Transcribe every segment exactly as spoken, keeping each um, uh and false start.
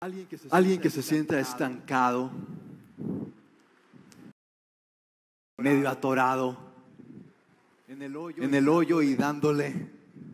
Alguien que se, Alguien que se sienta estancado, medio atorado en el hoyo, en el hoyo y dándole.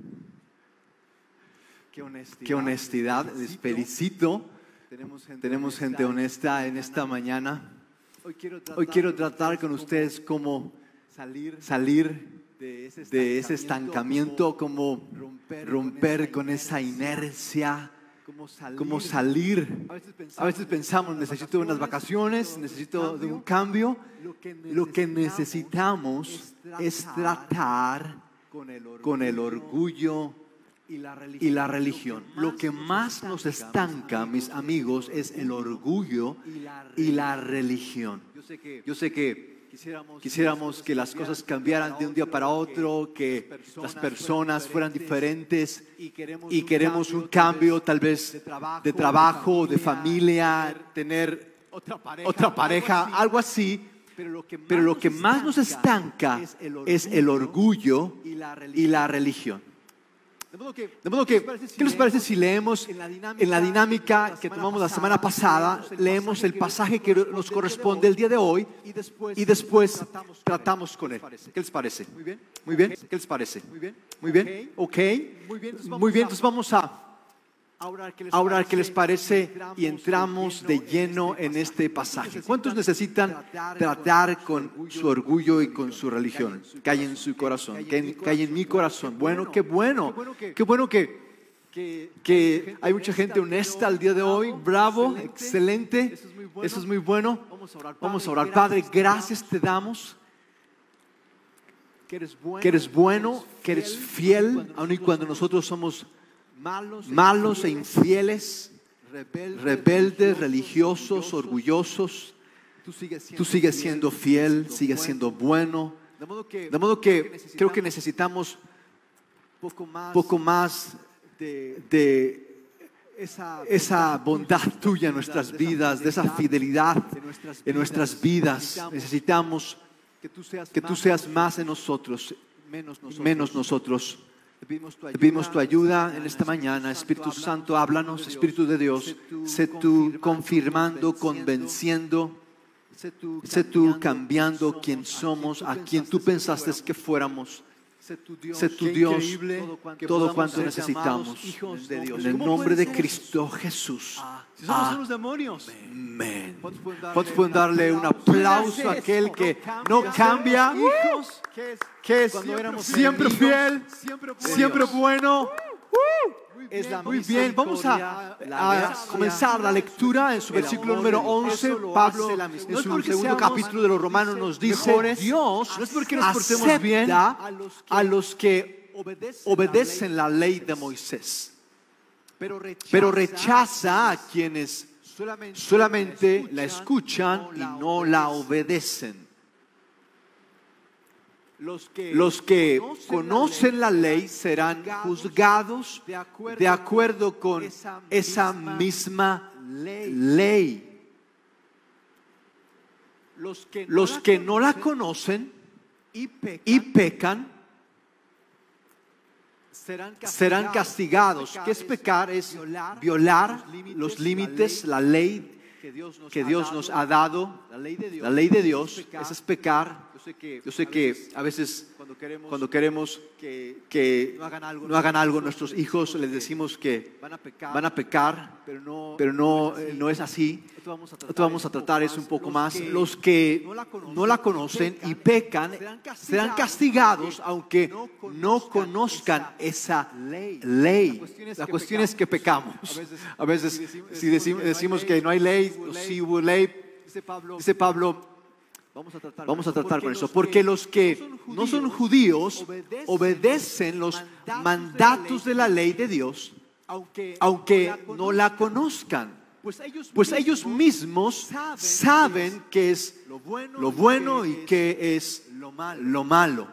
Qué honestidad. Qué honestidad. Les felicito. Tenemos gente, Tenemos gente honesta en esta mañana. Hoy quiero tratar, Hoy quiero tratar con ustedes cómo salir, salir de ese estancamiento, de ese estancamiento, cómo romper, romper con con esa inercia, cómo salir. cómo salir. A veces pensamos, A veces pensamos, necesito unas vacaciones, necesito de un cambio. Lo que necesitamos es tratar con el orgullo, con el orgullo y la religión. y la religión. Lo que más nos estanca, mis amigos, es el orgullo y la religión. Yo sé que, Yo sé que quisiéramos, quisiéramos que las cosas cambiaran de un día para otro, que las personas fueran diferentes y queremos, y queremos un cambio tal vez de trabajo, de trabajo, de de familia, tener otra pareja, otra pareja, algo así. algo así. Pero lo que más, Pero lo que más nos estanca es el orgullo y la religión. y la religión. De modo que, De modo que, ¿qué les parece si leemos en la dinámica que tomamos la semana pasada, leemos el pasaje que nos corresponde el día de hoy y después, y después tratamos, tratamos con él? ¿Qué les parece? Muy bien. Muy bien, ¿qué les parece? Muy bien. Muy bien, ok. Muy bien, entonces vamos Muy bien, a- entonces vamos a Ahora, ¿qué les Ahora, ¿qué les parece? entramos Y entramos de lleno en este pasaje. ¿Cuántos necesitan tratar con su orgullo y con su religión? Que hay en su corazón, que hay en mi corazón. Bueno, qué bueno, qué bueno que, que, que hay mucha gente honesta al día de hoy. Bravo, excelente, eso es muy bueno. Vamos a orar, Vamos a orar, Padre, gracias te damos. que eres bueno, Que eres bueno, que eres fiel, aun y cuando nosotros somos malos, malos e infieles, rebeldes, rebeldes, religiosos, orgullosos. Tú sigues siendo, Tú sigues siendo fiel, sigues siendo bueno. De modo que, De modo que creo que necesitamos poco más, poco más de, de esa, esa bondad tuya en nuestras vidas, de esa fidelidad en nuestras vidas. Necesitamos que tú seas, que tú seas más en nosotros, menos nosotros. menos nosotros. Te pedimos tu ayuda, Te pedimos tu ayuda en esta mañana. Espíritu Santo, háblanos. Espíritu de Dios, sé tú confirmando, convenciendo. Sé tú, Sé tú cambiando quién somos, a quien tú pensaste que fuéramos. Sé tu Dios, Sé tu qué Dios, increíble, que todo podamos cuanto ser necesitamos. llamados hijos de Dios. En el ¿Cómo nombre puede de ser? Cristo Jesús. Si somos Amén. unos demonios. Amén. ¿Cuántos pueden darle, ¿Cuántos pueden darle un aplauso a aquel que no cambia? Hijos, que es, Que es cuando éramos siempre enemigos, fiel, siempre bueno. siempre bueno. Es la Muy bien, vamos a, misericordia, la a gracia, comenzar la lectura en su el versículo amor número de Dios. once. Eso lo Pablo, hace la en misericordia. su No es porque segundo seamos capítulo de los Romanos, nos dice: mejores, Dios no es porque nos portemos bien, acepta a los que obedecen, obedecen la ley de Moisés, pero rechaza, pero rechaza a quienes solamente, solamente la escuchan y no la obedecen. Los que, Los que conocen la ley serán juzgados de acuerdo con esa misma ley. Los que no, Los la, que no la conocen conocen y pecan, y pecan serán castigados. serán castigados. ¿Qué es pecar? Es violar los límites, la ley que Dios nos, que ha, Dios dado, nos ha dado, la ley de Dios. la ley de Dios. Eso es pecar. Eso es pecar. Yo sé que, Yo sé que a veces cuando queremos, cuando queremos que, que no hagan algo, no hagan algo nuestros hijos, les decimos que van a pecar, van a pecar, pero no, pero no, es así. eh, no es así. Esto vamos a tratar, Esto vamos a tratar es un poco más. Los que no la conocen, no la conocen y pecan serán castigados, serán castigados aunque no conozcan esa ley. La cuestión es que pecamos. A veces si decimos, decimos que no hay ley, o sí hubo ley, Dice Pablo, dice Pablo, vamos a tratar, vamos a tratar con porque eso, los porque los que no son judíos obedecen, obedecen los mandatos de la ley de Dios, aunque, aunque no la conozcan. pues ellos, Pues ellos mismos saben qué es lo bueno, lo bueno y qué es lo malo. lo malo.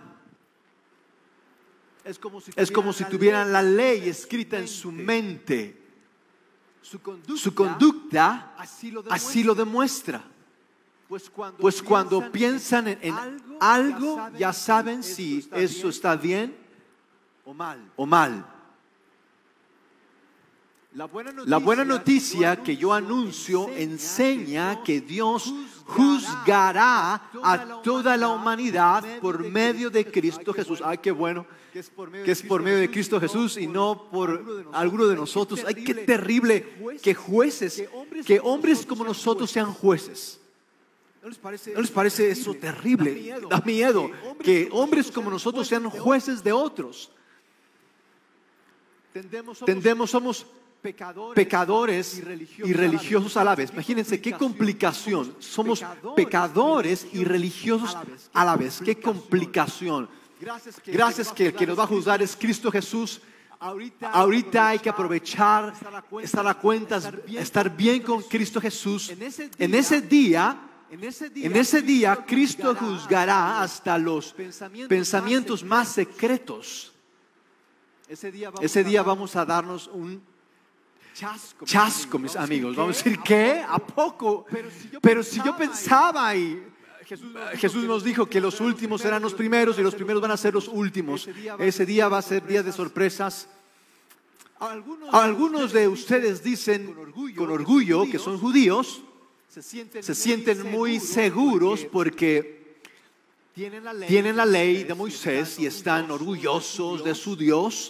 Es como si Es como si tuvieran la ley escrita en su mente. Su conducta, Su conducta así lo así lo demuestra. Pues cuando, Pues cuando piensan en, en algo, algo, ya saben si está eso bien está bien o mal. o mal. La buena noticia, La buena noticia que yo anuncio enseña que Dios juzgará a toda la humanidad por medio de Cristo Jesús. Ay, qué bueno que es por medio de Cristo Jesús y no por alguno de nosotros. Ay, qué terrible que jueces, que hombres como nosotros sean jueces. ¿No les parece, ¿No les parece eso terrible? Da miedo, Da miedo que hombres como nosotros sean jueces de otros. Tendemos, somos Tendemos, somos pecadores, pecadores y religiosos a la vez. Imagínense qué complicación. Somos pecadores y religiosos a la vez. Qué complicación. Gracias que el que nos va a juzgar es Cristo Jesús. Ahorita hay que aprovechar, estar a cuentas, estar bien con Cristo Jesús. En ese día, en ese día Cristo juzgará hasta los pensamientos más secretos. Ese día vamos a darnos un chasco, chasco, mis amigos. Vamos a decir, ¿qué? ¿A poco? Pero si yo pensaba y Jesús nos dijo que los últimos serán los primeros y los primeros van a ser los últimos. Ese día va a ser día de sorpresas. Algunos de ustedes dicen con orgullo que son judíos, se sienten muy seguros porque tienen la ley de Moisés y están orgullosos de su Dios.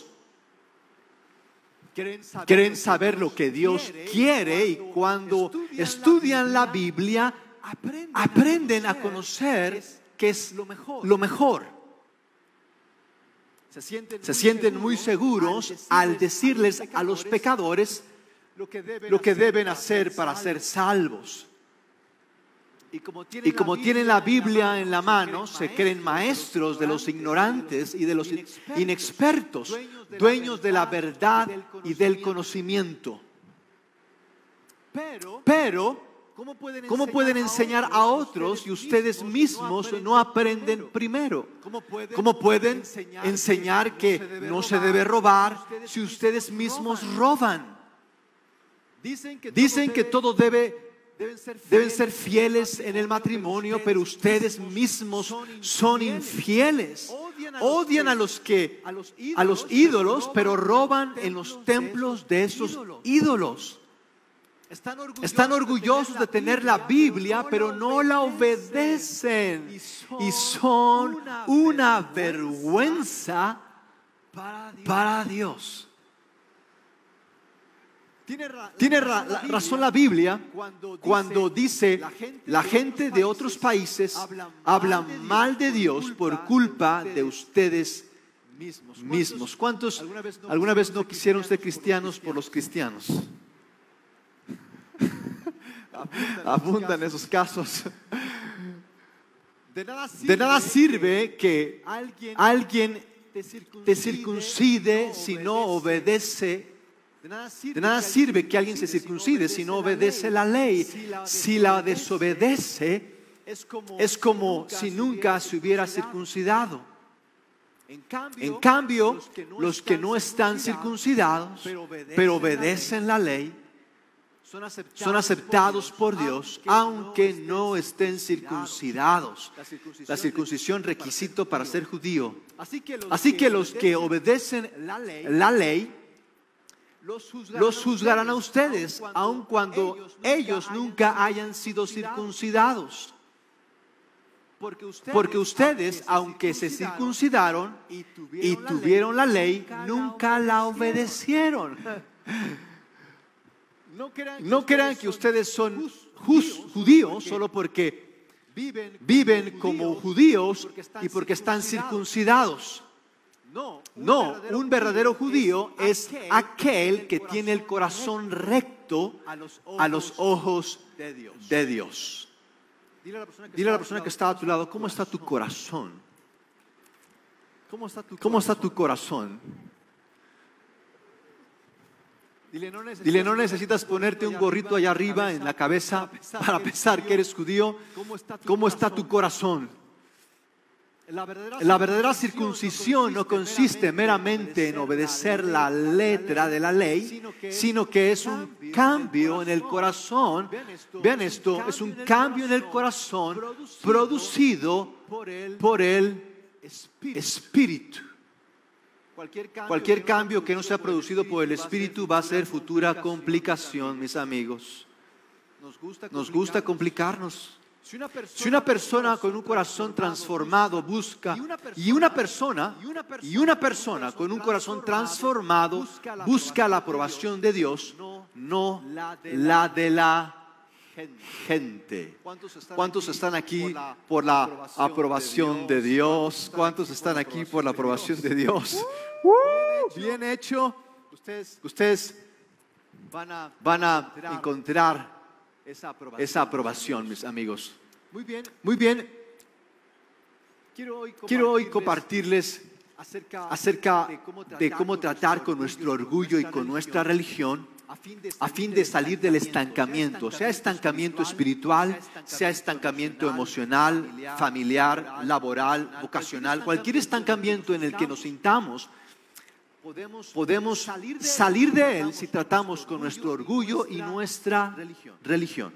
Quieren saber lo que Dios quiere y cuando estudian la Biblia aprenden a conocer qué es lo mejor. Se sienten muy seguros al decirles a los pecadores lo que deben hacer para ser salvos. Y como tienen la Biblia en la mano, se creen maestros de los ignorantes y de los inexpertos, dueños de la verdad y del conocimiento. Pero, ¿cómo pueden enseñar a otros si ustedes mismos no aprenden primero? ¿Cómo pueden enseñar que no se debe robar si ustedes mismos roban? Dicen que todo debe Deben ser fieles en el matrimonio, pero ustedes mismos son infieles. Odian a los que a los ídolos, pero roban en los templos de esos ídolos. Están orgullosos de tener la Biblia, pero no la obedecen y son una vergüenza para Dios. Tiene ra la razón la Biblia cuando dice la gente de otros países habla mal de Dios por culpa de ustedes mismos. ¿Cuántos alguna vez no quisieron ser cristianos por los cristianos? Abundan esos casos. De nada sirve que alguien te circuncide si no obedece. De nada sirve que alguien se circuncide si no obedece la ley. Si la desobedece, es como si nunca se hubiera circuncidado. En cambio, los que no están circuncidados, pero obedecen la ley, son aceptados por Dios, aunque no estén circuncidados. La circuncisión es requisito para ser judío. Así que los que obedecen la ley, los juzgarán a ustedes, aun cuando ellos nunca hayan sido circuncidados. Porque ustedes, aunque se circuncidaron y tuvieron la ley, nunca la obedecieron. No crean que ustedes son judíos solo porque viven como judíos y porque están circuncidados. No, un verdadero judío es aquel que tiene el corazón recto a los ojos de Dios. Dile a la persona que está a tu lado, ¿cómo está tu corazón? ¿Cómo está tu corazón? Dile, no necesitas ponerte un gorrito allá arriba en la cabeza para pensar que eres judío. ¿Cómo está tu corazón? La verdadera circuncisión no consiste meramente en obedecer la letra de la ley, sino que es un cambio en el corazón. Vean esto, es un cambio en el corazón producido por el Espíritu. Cualquier cambio que no sea producido por el Espíritu va a ser futura complicación, mis amigos. Nos gusta complicarnos. Si una persona con un corazón transformado busca, y una persona, y una persona con un corazón transformado busca la aprobación de Dios, no la de la gente. ¿Cuántos están aquí por la aprobación de Dios? ¿Cuántos están aquí por la aprobación de Dios? Uh, bien hecho. Ustedes van a encontrar esa aprobación, mis amigos. Muy bien. Quiero hoy compartirles acerca de cómo tratar con nuestro orgullo y con nuestra religión, a fin de salir del estancamiento, sea estancamiento espiritual, sea estancamiento emocional, familiar, laboral, vocacional, cualquier estancamiento en el que nos sintamos, podemos salir de él si tratamos con nuestro orgullo y nuestra religión.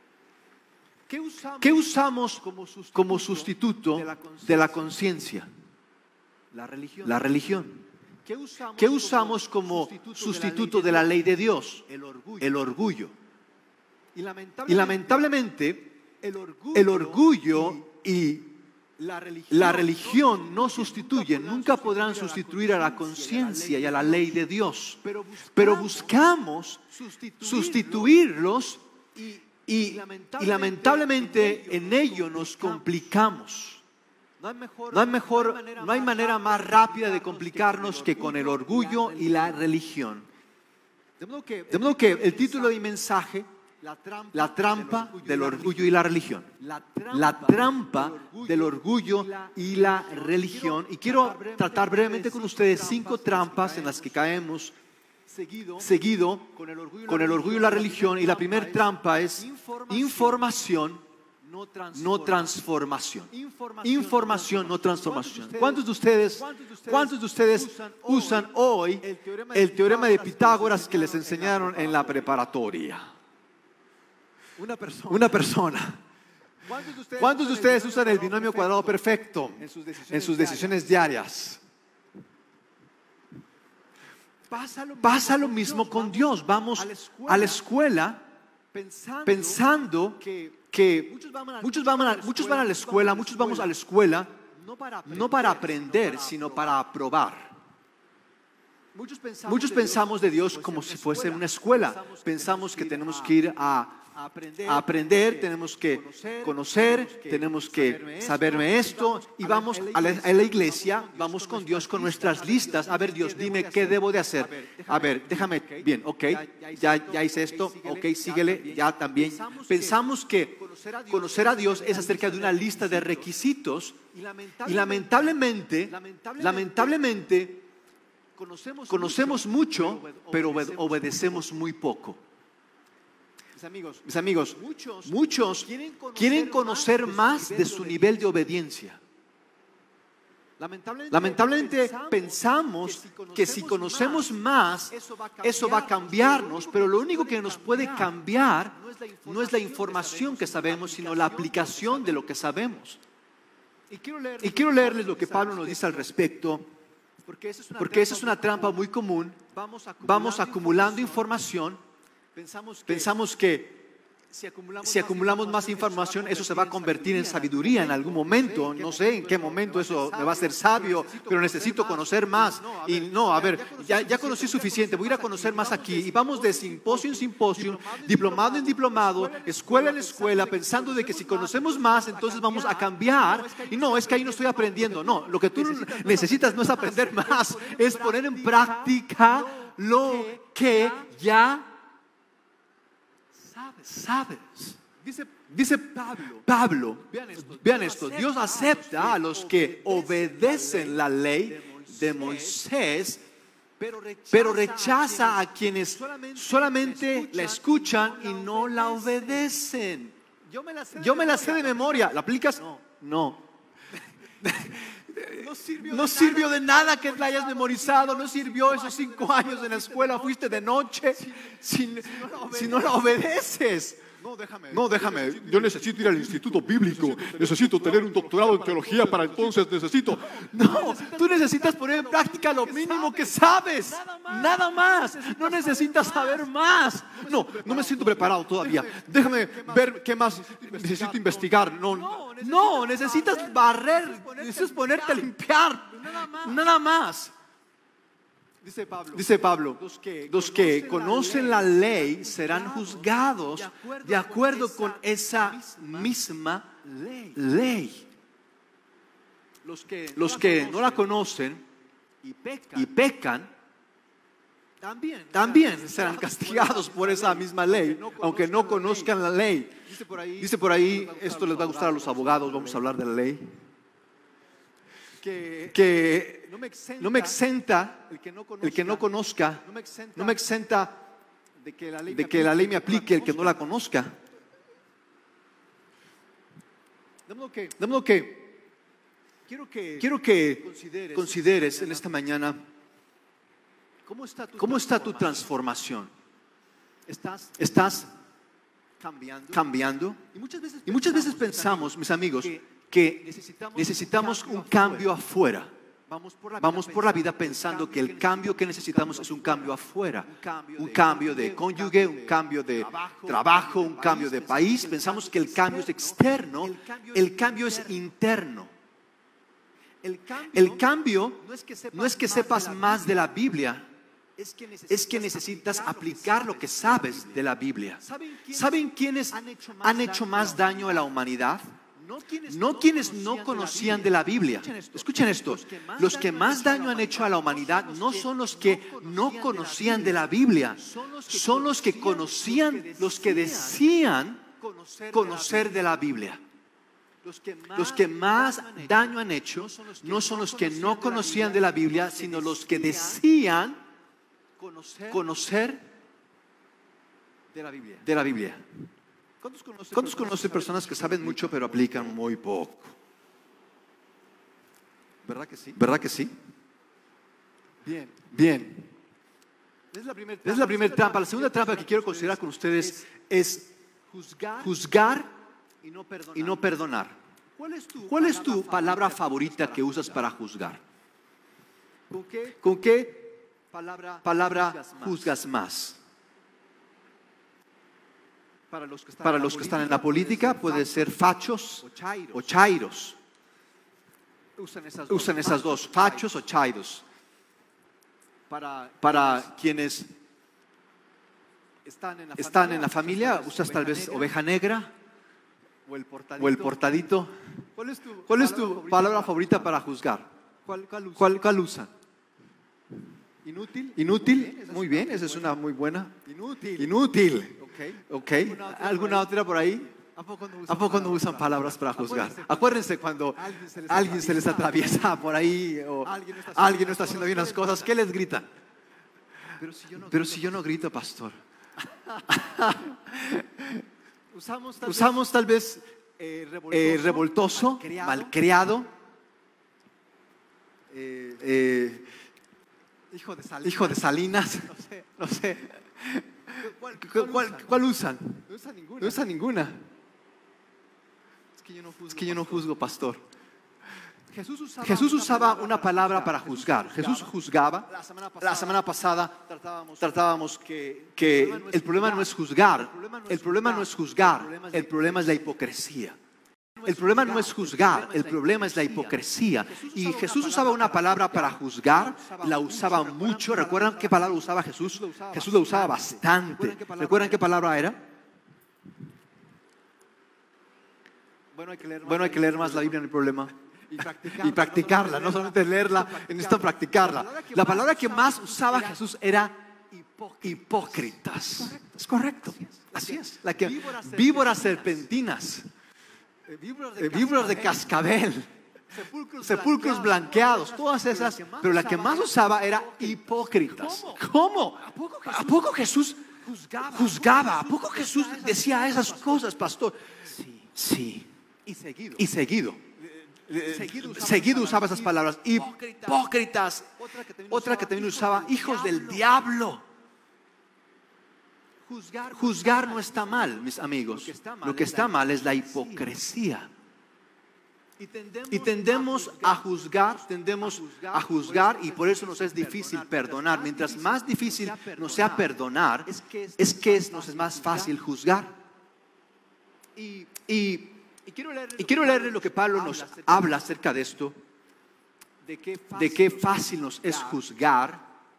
¿Qué usamos como sustituto de la conciencia? La religión. ¿Qué usamos como sustituto de la ley de Dios? El orgullo. Y lamentablemente, el orgullo y la religión no sustituyen, nunca podrán sustituir a la conciencia y a la ley de Dios. Pero buscamos sustituirlos y, y lamentablemente en ello nos complicamos. No hay, mejor, no, hay mejor, no hay manera más rápida de complicarnos que con el orgullo y la religión. De modo que, de modo que el título de mi mensaje, la trampa del orgullo y la religión. La trampa del orgullo y la religión. Y quiero tratar brevemente con ustedes cinco trampas en las que caemos seguido con el orgullo y la religión. Y la primera trampa es información, no transformación. Información, no transformación. ¿Cuántos de ustedes, cuántos de ustedes usan hoy el teorema de Pitágoras que les enseñaron en la preparatoria? Una persona. ¿Cuántos de ustedes usan el binomio cuadrado perfecto en sus decisiones diarias? Pasa lo mismo con Dios. Vamos a la escuela pensando que muchos van a, muchos van a la escuela, muchos vamos a la escuela no para aprender, sino para aprobar. Muchos pensamos de Dios como si fuese una escuela. Pensamos que tenemos que ir a a aprender, tenemos que conocer, tenemos que saberme esto y vamos a la, a la iglesia, vamos con Dios con nuestras listas. A ver, Dios, dime qué debo de hacer. A ver, déjame, bien, ok, ya, ya hice esto, ok, síguele, ya también. Pensamos que conocer a Dios es acerca de una lista de requisitos y lamentablemente, lamentablemente, conocemos mucho, pero obedecemos muy poco. Mis amigos, muchos quieren conocer más de su nivel de obediencia. Lamentablemente pensamos que si conocemos más, eso va a cambiarnos, pero lo único que nos puede cambiar no es la información que sabemos, sino la aplicación de lo que sabemos. Y quiero leerles lo que Pablo nos dice al respecto, porque esa es una trampa muy común. Vamos acumulando información. Pensamos que si acumulamos, si acumulamos más información, eso se va a convertir en sabiduría en algún momento. No sé en qué momento eso me va a hacer sabio, pero necesito conocer más. Y no, a ver, ya, ya conocí suficiente, voy a ir a conocer más aquí. Y vamos de simposio en simposio, diplomado en diplomado, escuela en escuela, pensando de que si conocemos más, entonces vamos a cambiar. Y no, es que ahí no estoy aprendiendo. No, lo que tú necesitas no es aprender más, es poner en práctica lo que ya sabes. Dice, dice Pablo, Pablo, vean esto, vean esto, Dios acepta a los que obedecen la ley de Moisés, pero rechaza a quienes solamente la escuchan y no la obedecen. Yo me la sé de memoria, ¿la aplicas? No. No sirvió, no sirvió de nada que la hayas memorizado, no sirvió esos cinco años en la escuela, fuiste de noche si, si, no, si no la obedeces. No, déjame, yo necesito ir al instituto bíblico, necesito tener un doctorado en teología para entonces necesito. No, tú necesitas poner en práctica lo mínimo que sabes, nada más. No necesitas saber más. No, no me siento preparado todavía. Déjame ver qué más necesito investigar. No, no, necesitas barrer, necesitas ponerte a limpiar, nada más. Dice Pablo, Dice Pablo, los que, los que conocen la ley serán juzgados de acuerdo con esa misma ley. Los que, Los que no la conocen y pecan, y pecan, también, también serán castigados por esa misma ley, aunque no conozcan la ley. Dice por ahí, Dice por ahí, esto les va a gustar a los abogados, vamos a hablar de la ley, que, que no me exenta, no me exenta el que no conozca, el que no conozca, no me exenta, no me exenta de que la ley, de que la ley me aplique el que no la conozca. De modo que De modo que quiero que quiero que consideres, consideres en esta mañana cómo está tu, cómo está tu transformación. estás ¿Estás cambiando. cambiando? Y muchas veces Y muchas veces pensamos, pensamos, mis amigos, que que necesitamos, necesitamos un cambio afuera. Vamos por la, Vamos por la vida pensando que el cambio que necesitamos es un cambio afuera, un cambio de cónyuge, un cambio de trabajo, un cambio de país. Pensamos que el cambio es externo, el cambio es interno. El cambio, El cambio no es que sepas, no es que sepas más de la Biblia, es que necesitas, es que necesitas aplicar lo que sabes de la Biblia. ¿Saben quiénes, ¿Saben quiénes han hecho más, han hecho más daño a la humanidad? No quienes No quienes no conocían de la Biblia. Escuchen esto, los que más daño han hecho a la humanidad no son los que no conocían de la Biblia, son los que conocían, los que decían conocer de la Biblia. Los que más daño han hecho no son los que no conocían de la Biblia, sino los que decían conocer de la Biblia. de la Biblia. ¿Cuántos conocen, ¿Cuántos conocen personas que saben mucho pero aplican muy poco? ¿Verdad que sí? ¿Verdad que sí? Bien. Bien. Es la primera Es la primera trampa. La segunda trampa que quiero considerar con ustedes es juzgar, juzgar y no perdonar. y no perdonar. ¿Cuál es tu, ¿Cuál es tu palabra favorita que usas para juzgar? ¿Con qué ¿Con qué palabra, palabra juzgas más? juzgas más? Para los que están, Para en, la los que están en la política puede ser fachos o chairos. o chairos. Usan esas dos. Usan esas dos, fachos o chairos. Para, Para quienes están en la están familia, en la familia, usas tal vez oveja negra o el portadito. o el portadito. ¿Cuál es tu, ¿Cuál es tu palabra favorita para juzgar? ¿Cuál, cuál usan? ¿Cuál, cuál usan? Inútil. ¿Inútil? Muy bien, esa es una muy buena. Inútil. Inútil. Ok. ¿Ok? ¿Alguna otra ¿Alguna otra por ahí? ¿A poco no usan, ¿A poco no usan palabras para juzgar? Acuérdense cuando alguien se les alguien se les atraviesa por ahí o Alguien no está haciendo alguien no está haciendo bien las cosas, ¿qué les gritan? Pero si yo no, Pero si yo no grito, pastor. usamos tal Usamos tal vez vez eh, revoltoso, eh, revoltoso, malcriado, malcriado, eh, eh, hijo de Salinas. hijo de Salinas, No sé. no sé. ¿Cuál, ¿Cuál, cuál- cuál usan? No usan ninguna. No usan ninguna. Es que yo no juzgo. Es que yo no juzgo, pastor. Jesús usaba, Jesús una usaba palabra una palabra para juzgar. Jesús juzgaba. La semana pasada, La semana pasada tratábamos tratábamos que, que el problema no es juzgar, el problema no es juzgar, el problema es la hipocresía. El problema no es juzgar, el problema es la hipocresía. Y Jesús usaba una palabra para juzgar, la usaba mucho. ¿Recuerdan qué palabra usaba Jesús? Jesús la usaba bastante. ¿Recuerdan qué palabra era? Bueno, hay que leer más, Bueno, hay que leer más la Biblia, no hay problema. y practicarla, Y practicarla, no solamente leerla, necesitan practicarla. La palabra que más usaba Jesús era hipócritas. Es correcto, así es. La que, víboras serpentinas, Eh, víboras eh, víboras de cascabel, sepulcros, sepulcros blanqueados, todas esas, pero la que más usaba era hipócritas. ¿Cómo? ¿A poco Jesús juzgaba, juzgaba? ¿A poco Jesús decía esas cosas, pastor? Sí, y seguido. y seguido. Seguido usaba Seguido esas usaba esas palabras, hipócritas. Otra que también Otra que también usaba, hijos del diablo. Juzgar no está mal, mis amigos. Lo que está mal es la hipocresía. Y tendemos a juzgar, tendemos a juzgar y por eso nos es difícil perdonar. Mientras más difícil nos sea perdonar, es que nos es más fácil juzgar. Y, y quiero leerle lo que Pablo nos habla acerca de esto, de qué fácil nos es juzgar.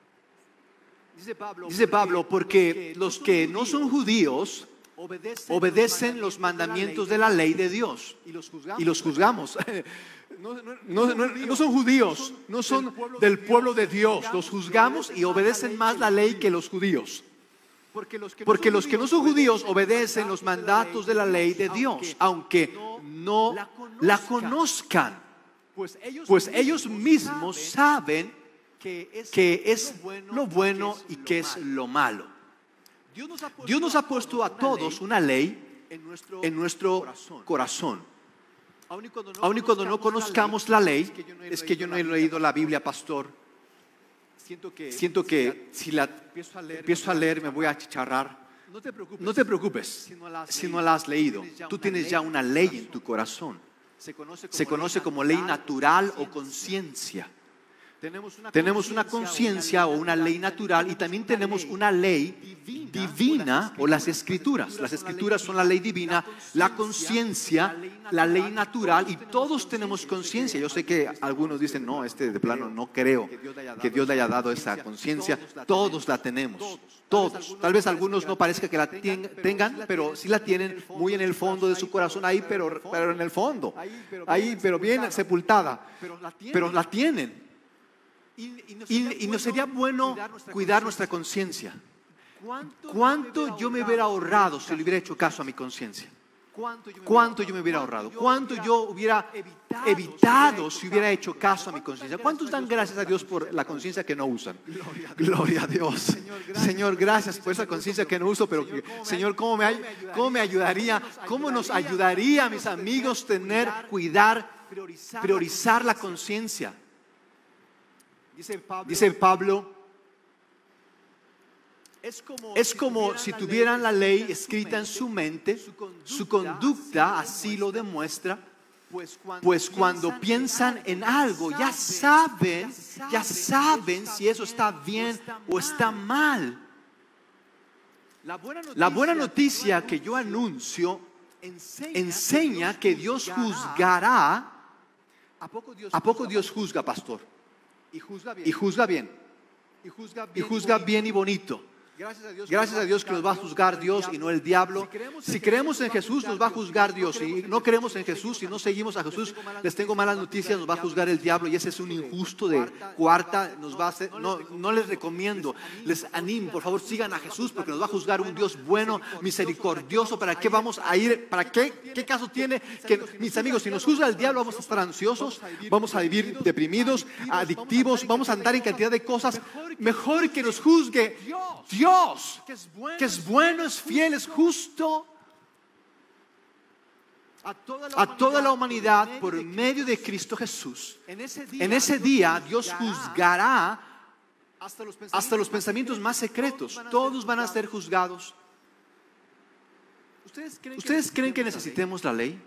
Dice Pablo, porque los que no son judíos obedecen los mandamientos de la ley de Dios y los juzgamos. No, no, no, no son judíos, no son del pueblo de Dios, los juzgamos y obedecen más la ley que los judíos. Porque los que no son judíos obedecen los mandatos de la ley de Dios, aunque no la conozcan. Pues ellos mismos saben que es lo bueno y que es lo malo. Dios nos ha puesto a todos una ley en nuestro corazón. Aun y cuando no conozcamos la ley, es que yo no he leído la Biblia, pastor. Siento que si la empiezo a leer me voy a achicharrar. No te preocupes si no la has leído. Tú tienes ya una ley en tu corazón. Se conoce como ley natural o conciencia. Tenemos una conciencia o una ley natural y también tenemos una ley divina o las escrituras. Las escrituras son la ley divina, la conciencia, la ley natural y todos tenemos conciencia. Yo sé que algunos dicen, no, este de plano no creo que Dios le haya dado esa conciencia. Todos la tenemos, todos. Tal vez algunos no parezca que la tengan, pero sí la tienen muy en el fondo de su corazón, ahí, pero, pero en el fondo, ahí, pero bien sepultada, pero la tienen. Y, y nos sería bueno cuidar nuestra conciencia. ¿Cuánto yo me hubiera ahorrado si le hubiera hecho caso a mi conciencia? ¿Cuánto yo me hubiera ahorrado? ¿Cuánto yo hubiera evitado si hubiera hecho caso a mi conciencia? ¿Cuántos dan gracias a Dios por la conciencia que no usan? Gloria a Dios. Señor, gracias por esa conciencia que no uso, pero que, Señor, ¿cómo me, ¿cómo me ayudaría? ¿Cómo nos ayudaría, mis amigos, tener, cuidar, priorizar la conciencia? Dice Pablo, es como si tuvieran la ley escrita en su mente, su conducta así lo demuestra, pues cuando piensan en algo ya saben, ya saben si eso está bien o está mal. La buena noticia que yo anuncio enseña que Dios juzgará. ¿A poco Dios juzga, pastor? Y juzga bien. Y juzga bien. Y juzga bien y, juzga bien y bonito. Gracias a Dios, Gracias a Dios que nos va a juzgar Dios y no el diablo. Si creemos en Jesús, nos va a juzgar Dios. Si no creemos en Jesús, si no seguimos a Jesús, les tengo malas noticias, nos va a juzgar el diablo. Y ese es un injusto de cuarta. Nos va a hacer, no, no les recomiendo, les animo, por favor, sigan a Jesús porque nos va a juzgar un Dios bueno, misericordioso. ¿Para qué vamos a ir? ¿Para qué? ¿Qué caso tiene? Que, mis amigos, si nos juzga el diablo, vamos a estar ansiosos, vamos a vivir deprimidos, adictivos, vamos a andar en cantidad de cosas. Mejor que nos juzgue Dios. Dios, que es bueno, es fiel, es justo a toda la humanidad por medio de Cristo Jesús. En ese día Dios juzgará hasta los pensamientos más secretos. Todos van a ser juzgados. ¿Ustedes creen que necesitemos la ley?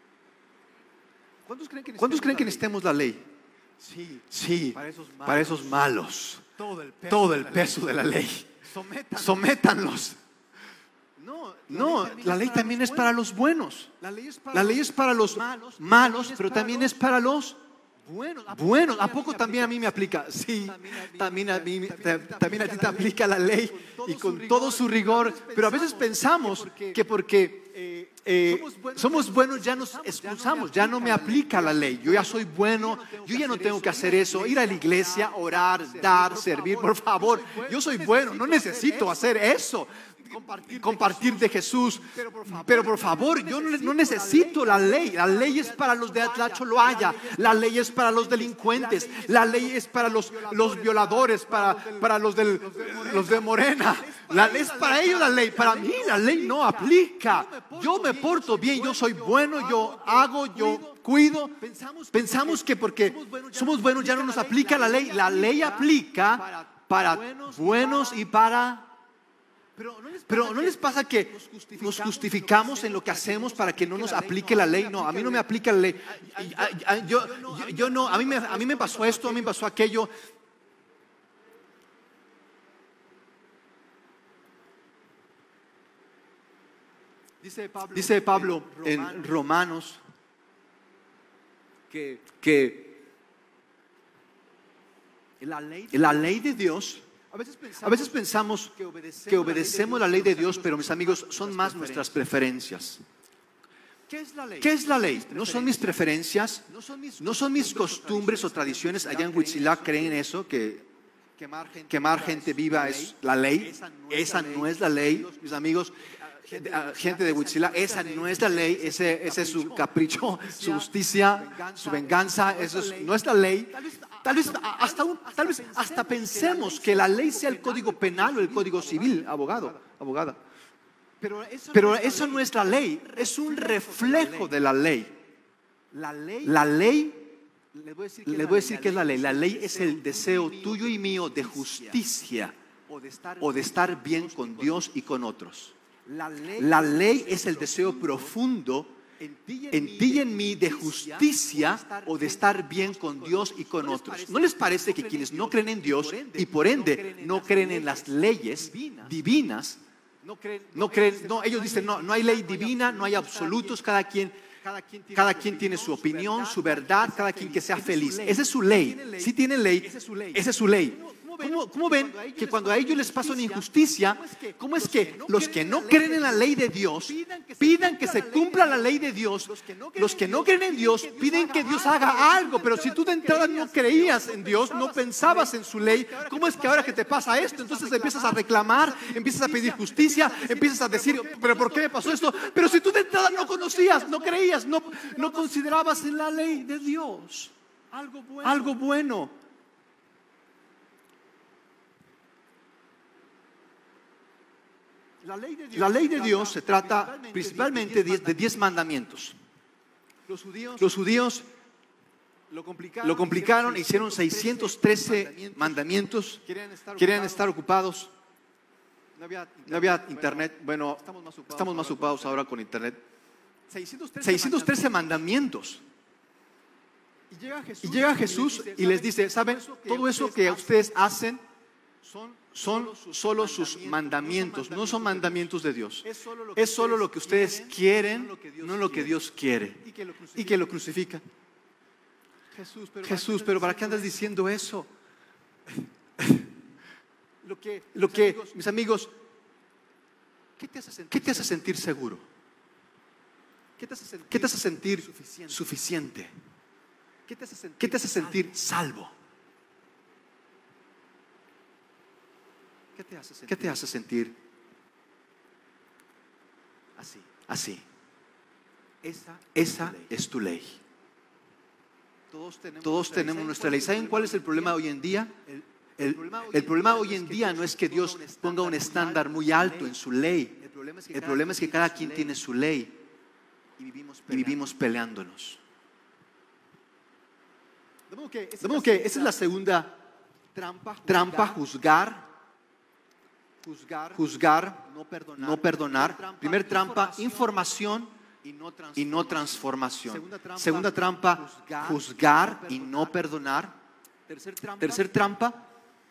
¿Cuántos creen que necesitemos la ley? Sí, para esos malos. Todo el peso de la ley. Sométanlos. No, la ley también es para los buenos. La ley es para los malos, pero también es para los buenos. ¿A poco también a mí me aplica? Sí, también a mí, también a ti te aplica la ley y con todo su rigor. Pero a veces pensamos que porque eh, somos buenos ya nos excusamos, ya no me aplica la ley. Yo ya soy bueno, yo ya no tengo que hacer eso, ir a la iglesia, orar, dar, servir, por favor. Yo soy bueno, no necesito hacer eso. Compartir, compartir de Jesús, pero por favor, yo no necesito la ley. La ley es para los de Atlacholoaya, la ley es para los delincuentes, la ley es para los, los violadores, para, para los, del, los de Morena. La ley es para ellos la ley, para mí la ley no aplica. Yo me porto bien, yo soy bueno, yo hago, yo cuido. Pensamos que porque somos buenos ya no nos aplica la ley. La ley aplica para buenos y para Pero ¿no les pasa que nos justificamos en lo que hacemos para que no nos aplique la ley? No, a mí no me aplica la ley. Yo, yo, yo no, a mí, me, a mí me pasó esto, a mí me pasó aquello. Dice Pablo en Romanos que, que la ley de Dios, a veces pensamos que obedecemos la ley de Dios, pero mis amigos, son más nuestras preferencias. ¿Qué es la ley? No son mis preferencias, no son mis costumbres o tradiciones. Allá en Huitzilá creen eso, que quemar gente viva es la ley. Esa no es la ley, mis amigos. Gente de Huitzilá, esa no es la ley, ese, ese es su capricho, su justicia, su venganza, eso es, no es la ley. Tal vez hasta, un, tal vez hasta pensemos que la ley sea el código penal o el código civil, abogado, abogada. Pero eso no es la ley, es un reflejo de la ley. La ley, les voy a decir que es la ley. La ley es el deseo tuyo y mío de justicia o de estar bien con Dios y con otros. La ley es el deseo profundo en ti y en mí de justicia o de estar bien con Dios y con otros. ¿No les parece que quienes no creen en Dios y por ende no creen en las leyes divinas, no creen, no, ellos dicen no, no hay ley divina, no hay absolutos, cada quien, cada quien tiene su opinión, su verdad, cada quien que sea feliz. Esa es su ley. Si tienen ley, esa es su ley. ¿Cómo, ¿Cómo ven que cuando a ellos les pasa una injusticia, cómo es que los que no creen en la ley de Dios pidan que se cumpla la ley de Dios? Los que no creen en Dios piden que Dios haga algo, pero si tú de entrada no creías en Dios, no pensabas en su ley, ¿cómo es que ahora que te pasa esto? Entonces empiezas a reclamar, empiezas a pedir justicia, empiezas a decir, pero ¿por qué me pasó esto? Pero si tú de entrada no conocías, no creías, no, no considerabas en la ley de Dios algo bueno. Algo bueno. La ley de Dios, la ley de Dios se trata principalmente de diez mandamientos. Los judíos, Los judíos lo complicaron, lo complicaron, hicieron seiscientos trece mandamientos, querían estar ocupados. No había internet, bueno, estamos más ocupados ahora con internet. seiscientos trece mandamientos. Y llega Jesús y les dice, ¿saben? Todo eso que ustedes hacen son solo sus mandamientos, no son mandamientos de Dios. Es solo lo que ustedes quieren, no lo que Dios quiere. Y que lo crucifican. Jesús, pero ¿para qué andas diciendo eso? Lo que, mis amigos, ¿qué te hace sentir seguro? ¿Qué te hace sentir suficiente? ¿Qué te hace sentir salvo? ¿Qué te hace sentir, ¿Qué te hace sentir así? Así. Esa, Esa es tu ley. Todos tenemos, Todos tenemos nuestra ley. ¿Saben cuál es el problema hoy en día? El, el, el problema hoy en día no es que Dios ponga un estándar muy alto en su ley. El problema es que cada quien tiene su ley y vivimos peleándonos. De modo que esa es la segunda trampa, juzgar. Juzgar, juzgar, no perdonar. No perdonar. Primer, Primer trampa, información y no transformación. Y no transformación. Segunda trampa, Segunda trampa juzgar, juzgar y no perdonar. Tercer trampa, Tercer trampa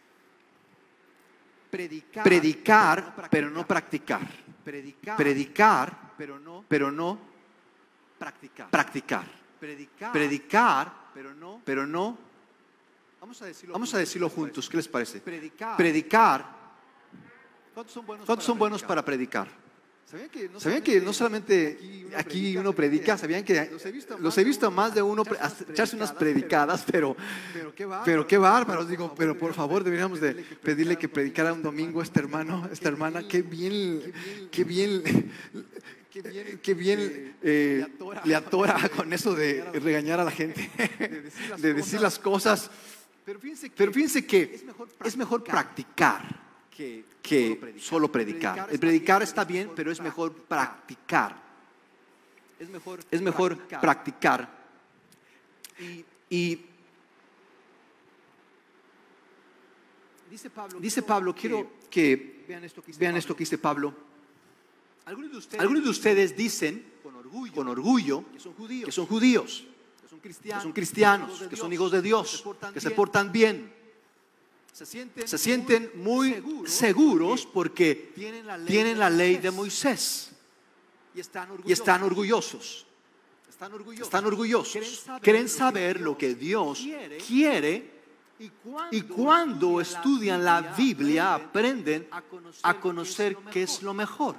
predicar, predicar pero no practicar. Predicar, predicar pero, no, pero no practicar. practicar. Predicar, predicar pero, no, pero no. Vamos a decirlo, Vamos a decirlo juntos. ¿Qué les parece? Predicar. predicar ¿Cuántos son buenos, ¿Cuántos son para, buenos para predicar? ¿Sabían que no, ¿Sabían que no solamente aquí uno, aquí predica, uno predica? ¿Sabían que los he visto, los he visto más de uno echarse unas predicadas? Pero, pero qué bárbaros. Pero qué bárbaros, digo, pero por favor deberíamos de pedirle que predicara un domingo a este hermano, a esta hermana. Qué bien, qué bien, qué bien, qué bien eh, le atora con eso de regañar a la gente, de decir las cosas. Pero fíjense que es mejor practicar que, que solo predicar. El predicar está bien, pero es mejor practicar. Es mejor, es mejor practicar. Y, y dice Pablo, dice Pablo quiero, que, vean esto que dice vean Pablo. esto que dice Pablo. Algunos de ustedes, Algunos de ustedes dicen con orgullo, con orgullo que son judíos, que son judíos, que son que cristianos, son cristianos, hijos de que son Dios, hijos de Dios, que se portan bien, se sienten, se sienten muy seguros porque tienen la ley, tienen de, la ley Moisés de Moisés y están orgullosos. y están orgullosos. Están orgullosos. Están orgullosos. Quieren saber, Quieren saber lo que Dios quiere, quiere y cuando, y cuando estudian la Biblia aprenden a conocer qué es lo mejor.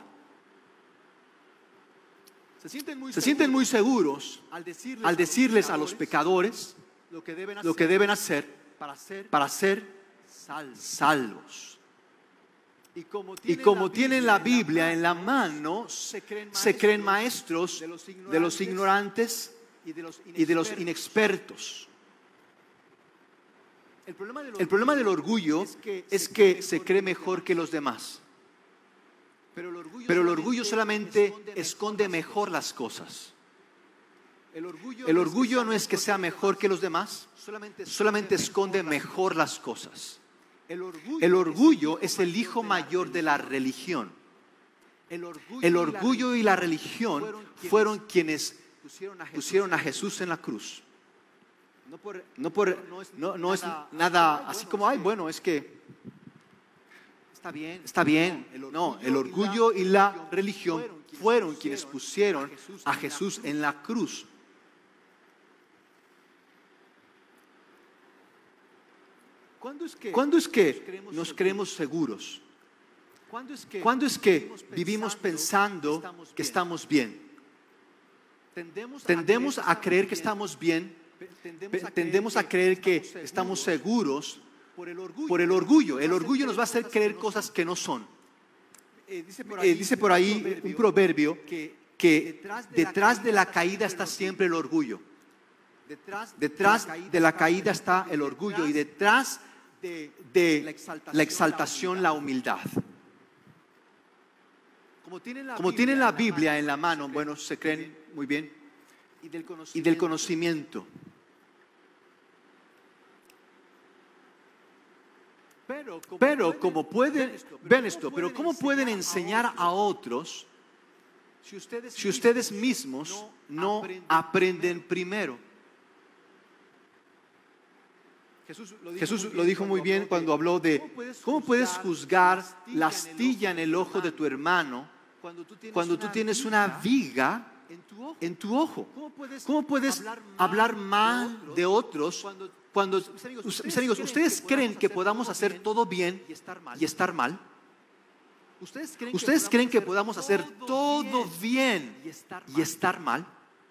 Se sienten muy Se sienten muy seguros al decirles, al decirles a los pecadores lo que deben hacer, lo que deben hacer para ser, para ser salvos. salvos. Y como Y tienen, como la, tienen la Biblia en la mano, se creen maestros, se creen maestros de los ignorantes, de los ignorantes y de los, y de los inexpertos. inexpertos. El problema del orgullo, El problema del orgullo es que se cree mejor que los demás. Pero el orgullo, Pero el orgullo solamente esconde mejor las cosas. El orgullo, El orgullo no es que sea mejor que los demás, solamente, solamente esconde mejor las cosas. El orgullo, El orgullo es el hijo mayor de la religión. El orgullo, El orgullo y la religión fueron quienes pusieron a Jesús, pusieron a Jesús en la cruz. no por, No, por, no, no es nada así como, ay, bueno, es que está bien, está bien. No, el orgullo y la religión fueron quienes pusieron a Jesús en la cruz. ¿Cuándo es que, ¿Cuándo es que nos creemos seguros? ¿Cuándo es que, ¿Cuándo es que vivimos pensando que estamos bien? Tendemos, Tendemos a creer que estamos bien, tendemos a creer que estamos seguros por el orgullo. por el orgullo. El orgullo nos va a hacer creer cosas que no son. Eh, dice por Eh, ahí, dice por ahí un proverbio que, que detrás de la caída está siempre el orgullo. detrás, Detrás de la caída está el orgullo y detrás de, de la exaltación la humildad. como tienen la, Como Biblia, tienen la en Biblia mano, en la mano, se creen bueno, se creen muy bien, y del y conocimiento. del conocimiento. Pero como, Pero como pueden, ven esto, ¿cómo pero ¿cómo pueden enseñar a otros si ustedes, si ustedes mismos no aprenden primero? Jesús lo dijo, Jesús muy lo dijo muy bien cuando habló de ¿cómo puedes juzgar la astilla en el ojo de tu hermano cuando tú tienes, cuando tú tienes una viga en tu ojo. en tu ojo? ¿Cómo puedes, ¿Cómo puedes hablar mal de otros cuando, cuando, mis amigos, mis ustedes amigos, creen ¿ustedes que creen que podamos podamos hacer hacer todo bien y estar mal? y estar mal? ¿Ustedes creen, ¿Ustedes creen que podamos hacer hacer todo bien y estar mal? y estar mal?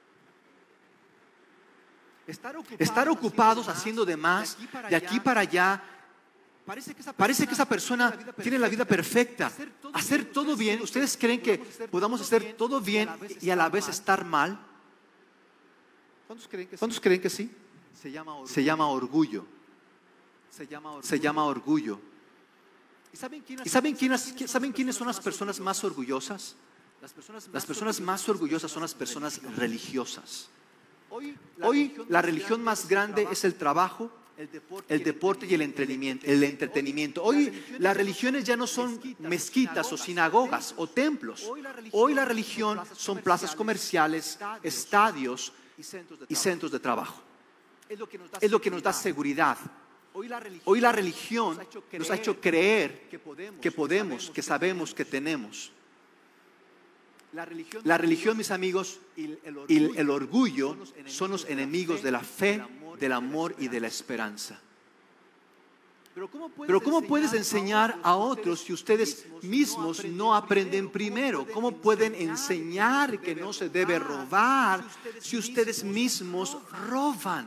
Estar ocupados, Estar ocupados haciendo de más, de aquí para allá, parece que esa persona, parece que esa persona tiene la vida perfecta. Hacer todo bien, ¿ustedes creen que podamos hacer todo bien y a la vez estar mal? ¿Cuántos creen que sí? ¿Cuántos creen que sí? Se llama orgullo. Se llama orgullo. Se llama orgullo. Se llama orgullo. ¿Y saben quiénes, ¿Y saben quiénes, saben quiénes son las personas más orgullosas? Las personas más, Las personas más orgullosas son las personas religiosas. Hoy, Hoy la religión más grande es el trabajo, el deporte, el deporte y el entretenimiento. El entretenimiento. Hoy las religiones ya no son mezquitas o sinagogas o templos. Hoy la religión son plazas comerciales, estadios y centros de y trabajo. centros de trabajo. Es lo que nos da, Es lo que nos da seguridad. Hoy la religión, Hoy la religión nos ha hecho creer que podemos, que podemos, que sabemos que tenemos. La religión, La religión, mis amigos, y el orgullo, y el orgullo son los enemigos de la fe, del amor y de la esperanza. Pero ¿cómo puedes, Pero ¿cómo puedes enseñar a otros si ustedes mismos no aprenden primero? ¿Cómo pueden enseñar que no se debe robar si ustedes mismos roban?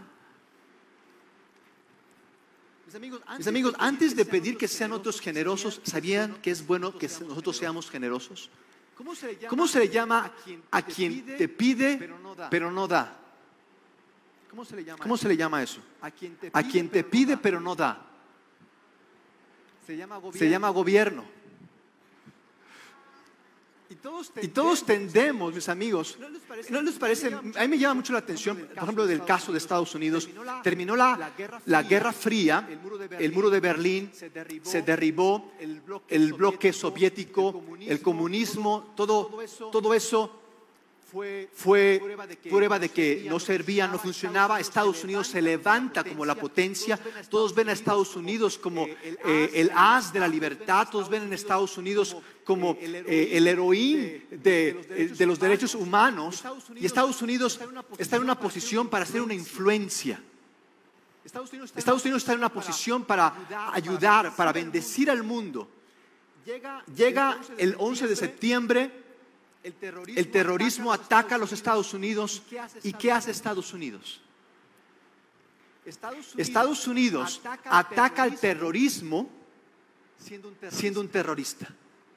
Mis amigos, Mis amigos, antes de pedir que sean otros generosos, ¿sabían que es bueno que nosotros seamos generosos? ¿Cómo se le llama, ¿Cómo se le llama a quien te pide pero no da? ¿Cómo se le llama? ¿Cómo se le llama eso? A quien te A quien te pide pero no da. Se llama gobierno. Se llama gobierno. Y todos tendemos, mis amigos, ¿no les parece? A mí me llama mucho la atención, por ejemplo, del caso de Estados Unidos. Terminó la, la Guerra Fría, el muro de Berlín, se derribó, el bloque soviético, el comunismo, todo, todo eso fue prueba de que no servía, no funcionaba. Estados Unidos se levanta como la potencia. Todos ven a Estados Unidos como eh, el haz de la libertad. Todos ven a Estados Unidos como eh, el heroín de, de los derechos humanos. Y Estados Unidos está en una posición para ser una influencia. Estados Unidos está en una posición para ayudar, para bendecir al mundo. Llega el once de septiembre. El terrorismo, el terrorismo ataca a los Estados Unidos. ¿Y qué hace Estados Unidos? Estados Unidos, Estados Unidos ataca, ataca al terrorismo siendo un terrorista. Siendo un terrorista.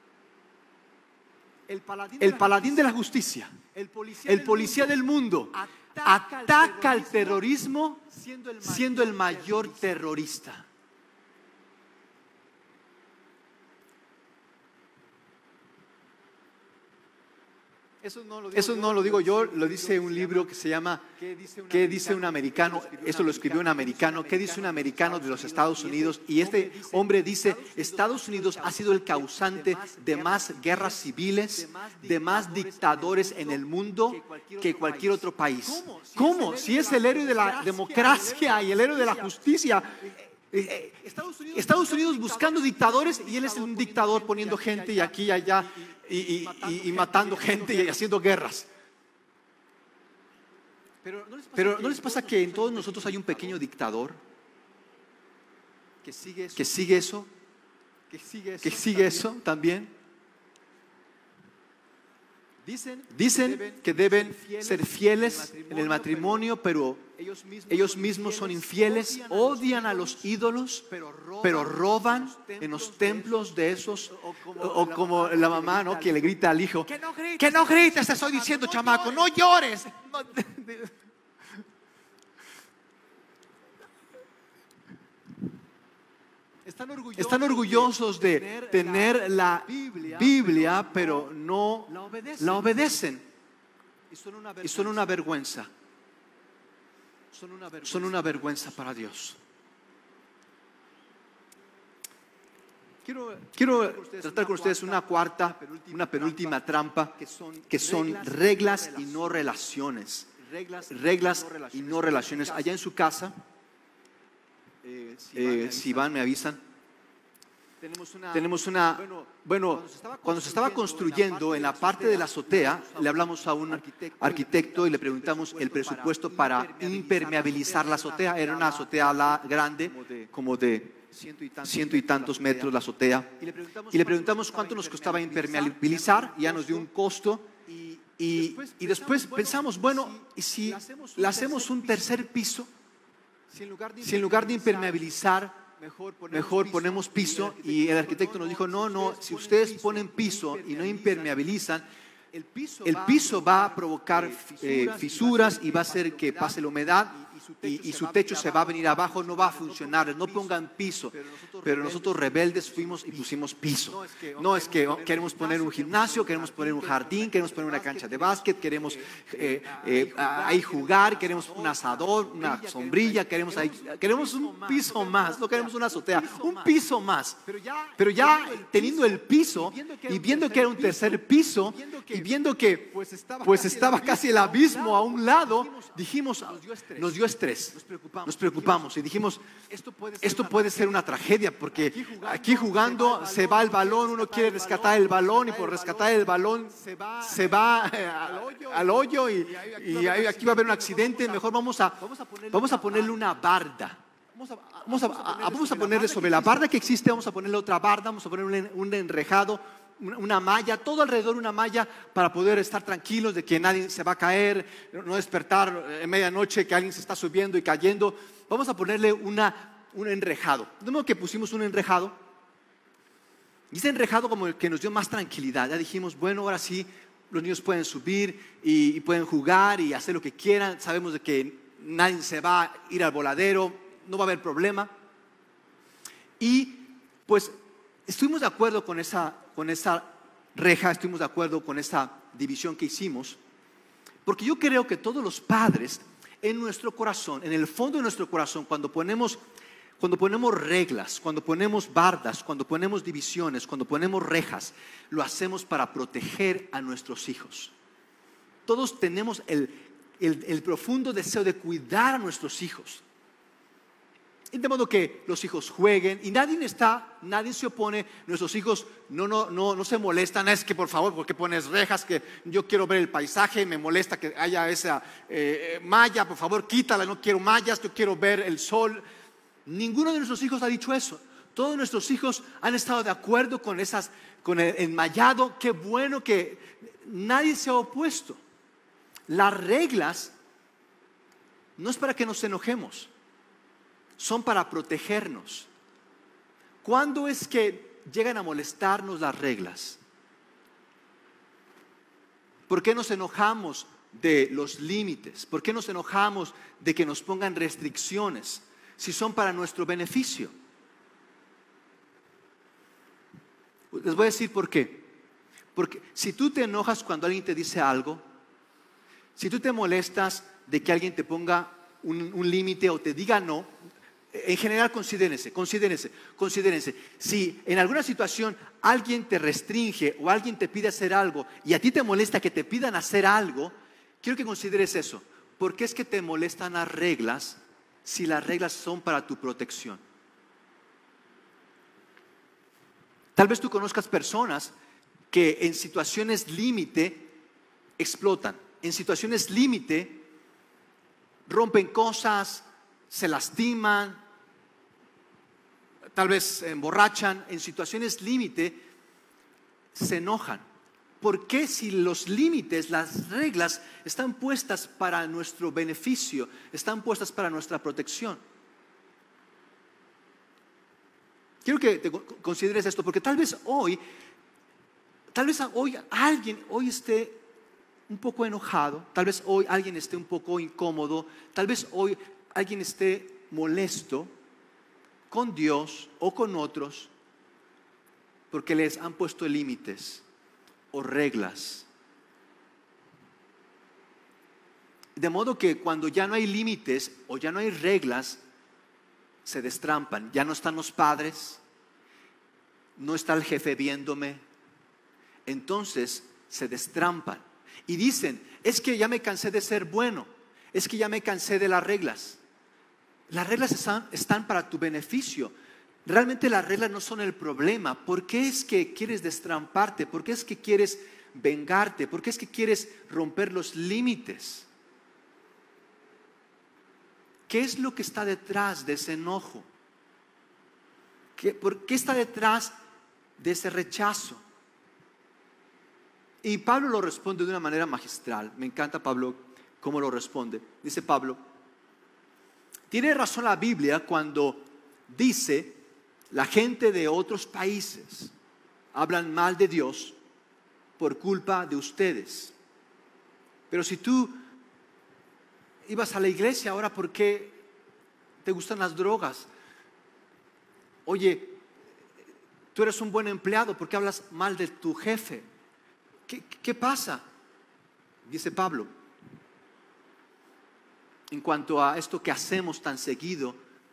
El paladín, el paladín de la justicia, el policía, el policía del mundo, ataca, ataca al terrorismo siendo el mayor, siendo el mayor terrorista. Eso no, lo digo, Eso no lo digo yo, lo dice un libro que se llama ¿Qué dice un americano? Eso lo escribió un americano. ¿Qué dice un americano de los Estados Unidos? Y este hombre dice, Estados Unidos ha sido el causante de más guerras civiles, de más dictadores en el mundo que cualquier otro país. ¿Cómo? Si es el héroe de la democracia y el héroe de la justicia. Eh, Estados, Unidos, Estados Unidos buscando dictadores y él es un dictador poniendo gente y aquí y allá y, y, y, y matando gente y haciendo guerras. Pero ¿no les pasa que en todos nosotros hay un pequeño dictador que sigue eso, que sigue eso, que sigue eso, que sigue eso también? Dicen, Dicen que deben ser fieles en el matrimonio, pero ellos mismos son infieles, odian a los ídolos, pero roban en los templos de esos. O como la mamá, ¿no?, que le grita al hijo, que no grites, que no grites, te estoy diciendo, chamaco, no llores. Están orgullosos, Están orgullosos de tener la Biblia, pero no la obedecen. La obedecen. Y son una vergüenza. Y son una vergüenza. Son una vergüenza. Son una vergüenza para Dios. Quiero, Quiero tratar con ustedes una cuarta, una penúltima trampa, que son reglas y no relaciones. Reglas y no relaciones. Allá en su casa, Eh, si, van, eh, si van, me avisan. Tenemos una, Tenemos una bueno, cuando se estaba construyendo en la parte de la azotea, le hablamos a un arquitecto y le preguntamos el presupuesto para impermeabilizar la azotea. Era una azotea grande, como de ciento y tantos metros la azotea. Y le preguntamos cuánto nos costaba impermeabilizar, y ya nos dio un costo. Y, y después pensamos, bueno, ¿y si le hacemos un tercer piso? Si en lugar de, si en lugar de impermeabilizar, mejor ponemos, mejor ponemos piso. Y el arquitecto nos dijo, no, no, si ustedes ponen piso y no impermeabilizan, el piso va a provocar eh, fisuras y va a hacer que pase la humedad y, y su techo se va a venir abajo, no va a funcionar. No pongan piso. Pero nosotros rebeldes fuimos y pusimos piso. No es que queremos poner un gimnasio, queremos poner un jardín, queremos poner una cancha de básquet, queremos eh, eh, ahí jugar, queremos un asador, una sombrilla, queremos, ahí, queremos un piso más, no queremos una azotea, un piso más. Pero ya teniendo el piso y viendo que era un tercer piso y viendo que pues estaba casi el abismo a un lado, dijimos, nos dio estrés, nos preocupamos y dijimos, esto puede ser una tragedia, porque aquí jugando se va el balón, uno quiere rescatar el balón y por rescatar el balón se va al hoyo y, y aquí va a haber un accidente. Mejor vamos a, vamos a ponerle una barda. Vamos a, a, vamos a ponerle sobre la barda que existe, vamos a ponerle otra barda, vamos a ponerle un enrejado, una malla, todo alrededor una malla para poder estar tranquilos de que nadie se va a caer, no despertar en medianoche que alguien se está subiendo y cayendo. Vamos a ponerle una, un enrejado. De modo que pusimos un enrejado y ese enrejado como el que nos dio más tranquilidad. Ya dijimos, bueno, ahora sí los niños pueden subir y, y pueden jugar y hacer lo que quieran. Sabemos de que nadie se va a ir al voladero, no va a haber problema. Y pues estuvimos de acuerdo con esa, con esa reja, estuvimos de acuerdo con esta división que hicimos, porque yo creo que todos los padres en nuestro corazón, en el fondo de nuestro corazón, cuando ponemos, cuando ponemos reglas, cuando ponemos bardas, cuando ponemos divisiones, cuando ponemos rejas, lo hacemos para proteger a nuestros hijos. Todos tenemos el, el, el profundo deseo de cuidar a nuestros hijos. Y de modo que los hijos jueguen y nadie está, nadie se opone, nuestros hijos no, no, no, no se molestan. Es que por favor, ¿por qué pones rejas? Que yo quiero ver el paisaje, me molesta que haya esa eh, malla, por favor quítala, no quiero mallas, yo quiero ver el sol. Ninguno de nuestros hijos ha dicho eso. Todos nuestros hijos han estado de acuerdo con, esas, con el enmallado. Qué bueno que nadie se ha opuesto. Las reglas no es para que nos enojemos, son para protegernos. ¿Cuándo es que llegan a molestarnos las reglas? ¿Por qué nos enojamos de los límites? ¿Por qué nos enojamos de que nos pongan restricciones si son para nuestro beneficio? Les voy a decir por qué. Porque si tú te enojas cuando alguien te dice algo, si tú te molestas de que alguien te ponga un, un límite o te diga no, en general considérense, considérense, considérense. Si en alguna situación alguien te restringe o alguien te pide hacer algo y a ti te molesta que te pidan hacer algo, quiero que consideres eso. ¿Por qué es que te molestan las reglas si las reglas son para tu protección? Tal vez tú conozcas personas que en situaciones límite explotan, en situaciones límite rompen cosas, se lastiman, tal vez se emborrachan, en situaciones límite se enojan. ¿Por qué si los límites, las reglas están puestas para nuestro beneficio, están puestas para nuestra protección? Quiero que te consideres esto, porque tal vez hoy, tal vez hoy alguien hoy esté un poco enojado, tal vez hoy alguien esté un poco incómodo, tal vez hoy alguien esté molesto con Dios o con otros porque les han puesto límites o reglas. De modo que cuando ya no hay límites o ya no hay reglas, se destrampan. Ya no están los padres, no está el jefe viéndome. Entonces se destrampan y dicen, es que ya me cansé de ser bueno, es que ya me cansé de las reglas. Las reglas están, están para tu beneficio. Realmente las reglas no son el problema. ¿Por qué es que quieres destramparte? ¿Por qué es que quieres vengarte? ¿Por qué es que quieres romper los límites? ¿Qué es lo que está detrás de ese enojo? ¿Qué, ¿Por qué está detrás de ese rechazo? Y Pablo lo responde de una manera magistral. Me encanta Pablo cómo lo responde. Dice Pablo, tiene razón la Biblia cuando dice, la gente de otros países hablan mal de Dios por culpa de ustedes. Pero si tú ibas a la iglesia, ahora ¿por qué te gustan las drogas? Oye, tú eres un buen empleado, ¿por qué hablas mal de tu jefe? ¿Qué, qué pasa? Dice Pablo, en cuanto a esto que hacemos tan seguido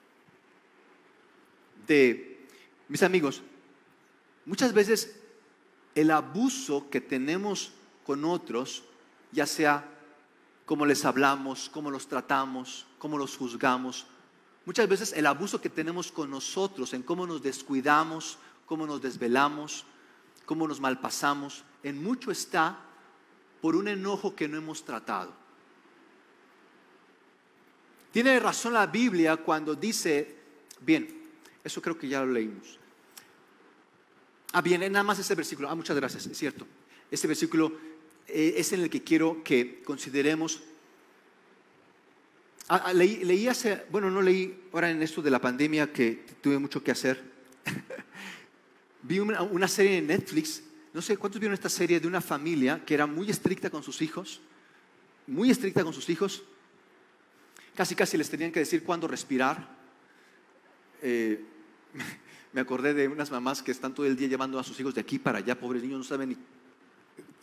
de, mis amigos, muchas veces el abuso que tenemos con otros, ya sea cómo les hablamos, cómo los tratamos, cómo los juzgamos, muchas veces el abuso que tenemos con nosotros, en cómo nos descuidamos, cómo nos desvelamos, cómo nos malpasamos, en mucho está por un enojo que no hemos tratado. Tiene razón la Biblia cuando dice, bien, eso creo que ya lo leímos. Ah, bien, nada más ese versículo. Ah, muchas gracias, es cierto. Este versículo eh, es en el que quiero que consideremos. Ah, ah, leí, leí hace, bueno, no leí ahora en esto de la pandemia que tuve mucho que hacer. Vi una, una serie en Netflix, no sé cuántos vieron esta serie de una familia que era muy estricta con sus hijos, muy estricta con sus hijos. Casi casi les tenían que decir cuándo respirar. Eh, me acordé de unas mamás que están todo el día llevando a sus hijos de aquí para allá, pobres niños, no saben ni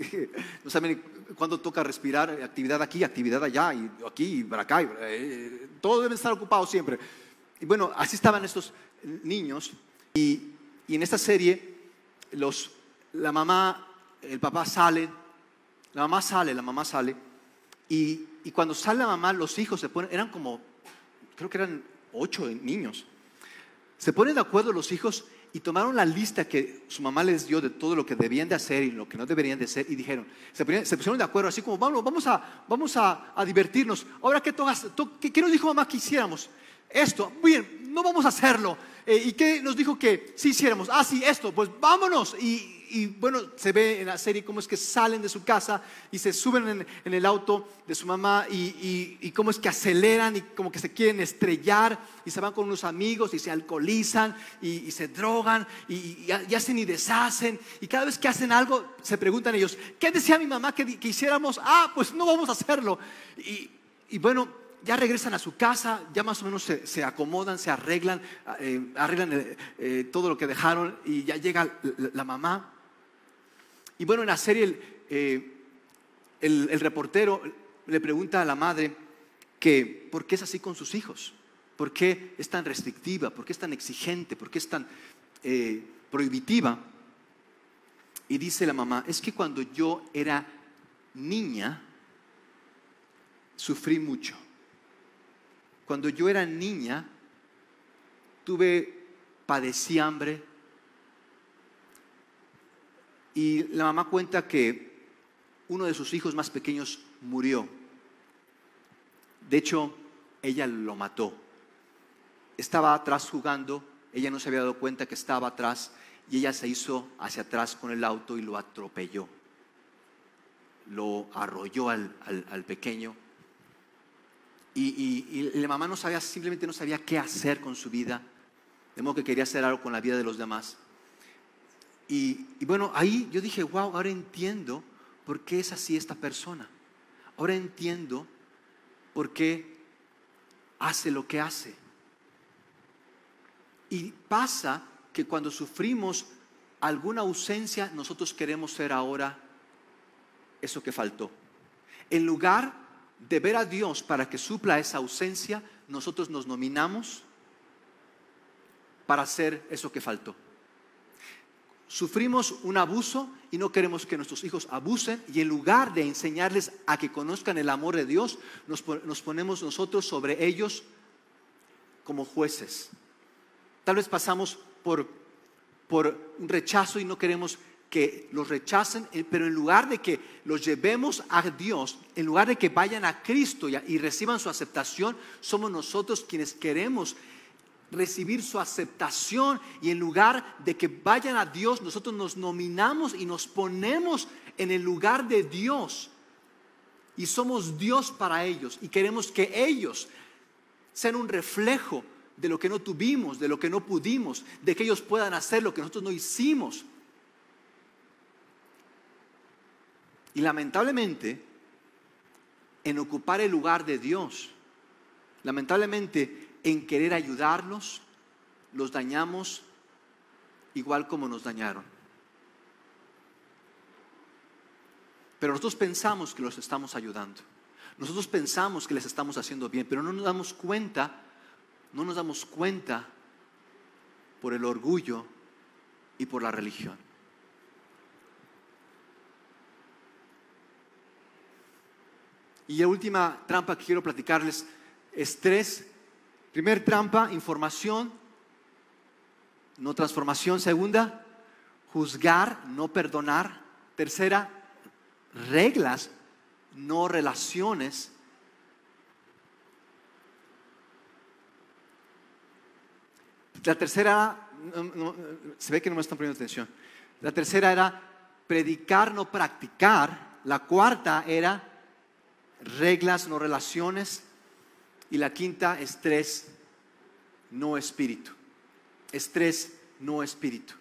no saben cuándo toca respirar, actividad aquí, actividad allá, y aquí, y para acá, y, eh, todo debe estar ocupado siempre. Y bueno, así estaban estos niños, y, y en esta serie, los, la mamá, el papá salen, la mamá sale, la mamá sale, y, y cuando sale la mamá, los hijos se ponen, eran como, creo que eran ocho niños, se ponen de acuerdo los hijos y tomaron la lista que su mamá les dio de todo lo que debían de hacer y lo que no deberían de hacer, y dijeron, se, ponían, se pusieron de acuerdo, así como, vamos, vamos, a, vamos a, a divertirnos. Ahora, ¿qué, tocas, to, qué, ¿qué nos dijo mamá que hiciéramos? Esto, bien, no vamos a hacerlo. Eh, ¿Y qué nos dijo que sí hiciéramos? Ah, sí, esto, pues vámonos. Y, y bueno, se ve en la serie cómo es que salen de su casa y se suben en, en el auto de su mamá y, y, y cómo es que aceleran y como que se quieren estrellar y se van con unos amigos y se alcoholizan y, y se drogan y, y, y hacen y deshacen. Y cada vez que hacen algo se preguntan ellos, ¿qué decía mi mamá que, que hiciéramos? Ah, pues no vamos a hacerlo. Y, y bueno, ya regresan a su casa, ya más o menos se, se acomodan, se arreglan, eh, arreglan eh, eh, todo lo que dejaron y ya llega la, la mamá. Y bueno, en la serie el, eh, el, el reportero le pregunta a la madre que por qué es así con sus hijos, por qué es tan restrictiva, por qué es tan exigente, por qué es tan eh, prohibitiva. Y dice la mamá, es que cuando yo era niña sufrí mucho. Cuando yo era niña, tuve, padecí hambre. Y la mamá cuenta que uno de sus hijos más pequeños murió. De hecho, ella lo mató. Estaba atrás jugando, ella no se había dado cuenta que estaba atrás y ella se hizo hacia atrás con el auto y lo atropelló. Lo arrolló al, al, al pequeño. Y, y, y la mamá no sabía, simplemente no sabía qué hacer con su vida, de modo que quería hacer algo con la vida de los demás. Y, y bueno, ahí yo dije, wow, ahora entiendo por qué es así esta persona. Ahora entiendo por qué hace lo que hace. Y pasa que cuando sufrimos alguna ausencia, nosotros queremos ser ahora eso que faltó. En lugar de ver a Dios para que supla esa ausencia, nosotros nos nominamos para hacer eso que faltó. Sufrimos un abuso y no queremos que nuestros hijos abusen, y en lugar de enseñarles a que conozcan el amor de Dios, nos, nos ponemos nosotros sobre ellos como jueces. Tal vez pasamos por, por un rechazo y no queremos que los rechacen, pero en lugar de que los llevemos a Dios, en lugar de que vayan a Cristo y, y reciban su aceptación, somos nosotros quienes queremos recibir su aceptación, y en lugar de que vayan a Dios, nosotros nos nominamos y nos ponemos en el lugar de Dios y somos Dios para ellos, y queremos que ellos sean un reflejo de lo que no tuvimos, de lo que no pudimos, de que ellos puedan hacer lo que nosotros no hicimos. Y lamentablemente, en ocupar el lugar de Dios, lamentablemente en querer ayudarlos, los dañamos igual como nos dañaron. Pero nosotros pensamos que los estamos ayudando. Nosotros pensamos que les estamos haciendo bien, pero no nos damos cuenta, no nos damos cuenta por el orgullo y por la religión. Y la última trampa que quiero platicarles es tres. Primer trampa, información, no transformación. Segunda, juzgar, no perdonar. Tercera, reglas, no relaciones. La tercera, no, no, se ve que no me están poniendo atención. La tercera era predicar, no practicar. La cuarta era reglas, no relaciones. Y la quinta, estrés, no espíritu. Estrés, no espíritu.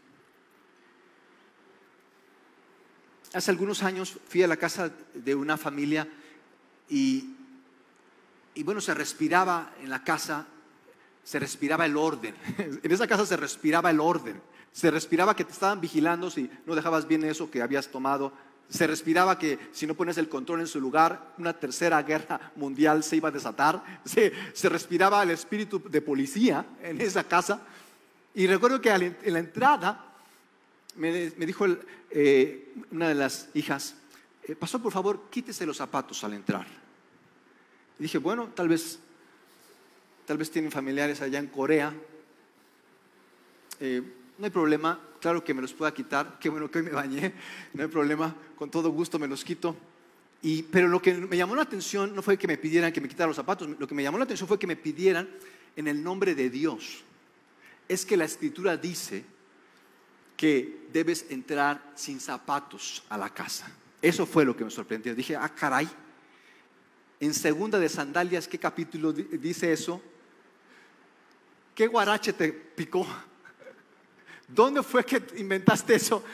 Hace algunos años fui a la casa de una familia y, y bueno, se respiraba en la casa, se respiraba el orden. En esa casa se respiraba el orden. Se respiraba que te estaban vigilando si no dejabas bien eso que habías tomado Se respiraba que si no pones el control en su lugar, una tercera guerra mundial se iba a desatar. Se, se respiraba el espíritu de policía en esa casa. Y recuerdo que en la entrada me, me dijo el, eh, una de las hijas, eh, pastor, por favor, quítese los zapatos al entrar. Y dije, bueno, tal vez, tal vez tienen familiares allá en Corea. Eh, no hay problema, claro que me los pueda quitar. Qué bueno que hoy me bañé, no hay problema, con todo gusto me los quito. Y, pero lo que me llamó la atención no fue que me pidieran que me quitara los zapatos, lo que me llamó la atención fue que me pidieran en el nombre de Dios. Es que la Escritura dice que debes entrar sin zapatos a la casa. Eso fue lo que me sorprendió. Dije, ah, caray. En Segunda de Sandalias, ¿qué capítulo dice eso? ¿Qué guarache te picó? ¿Dónde fue que inventaste eso?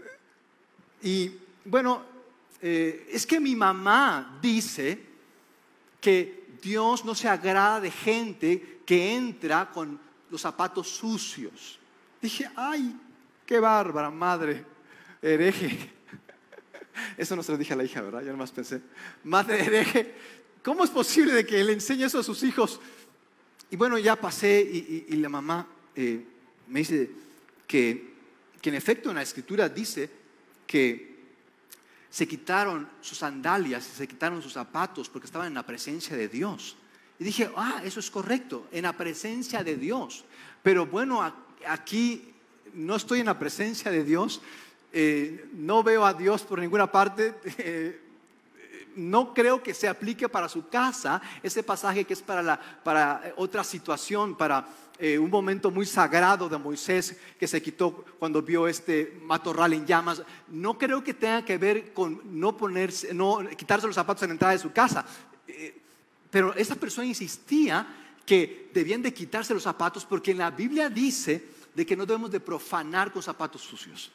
Y bueno, eh, es que mi mamá dice que Dios no se agrada de gente que entra con los zapatos sucios. Dije, ay, qué bárbara, madre, hereje. Eso no se lo dije a la hija, ¿verdad? Yo nomás pensé, madre hereje, ¿cómo es posible de que le enseñe eso a sus hijos? Y bueno, ya pasé y, y, y la mamá eh, me dice que, que en efecto en la Escritura dice que se quitaron sus sandalias y se quitaron sus zapatos porque estaban en la presencia de Dios. Y dije, ah, eso es correcto, en la presencia de Dios. Pero bueno, aquí no estoy en la presencia de Dios, eh, no veo a Dios por ninguna parte, eh, no creo que se aplique para su casa ese pasaje que es para, la, para otra situación, para eh, un momento muy sagrado de Moisés que se quitó cuando vio este matorral en llamas. No creo que tenga que ver con no ponerse, no quitarse los zapatos en la entrada de su casa. Eh, Pero esa persona insistía que debían de quitarse los zapatos porque en la Biblia dice de que no debemos de profanar con zapatos sucios.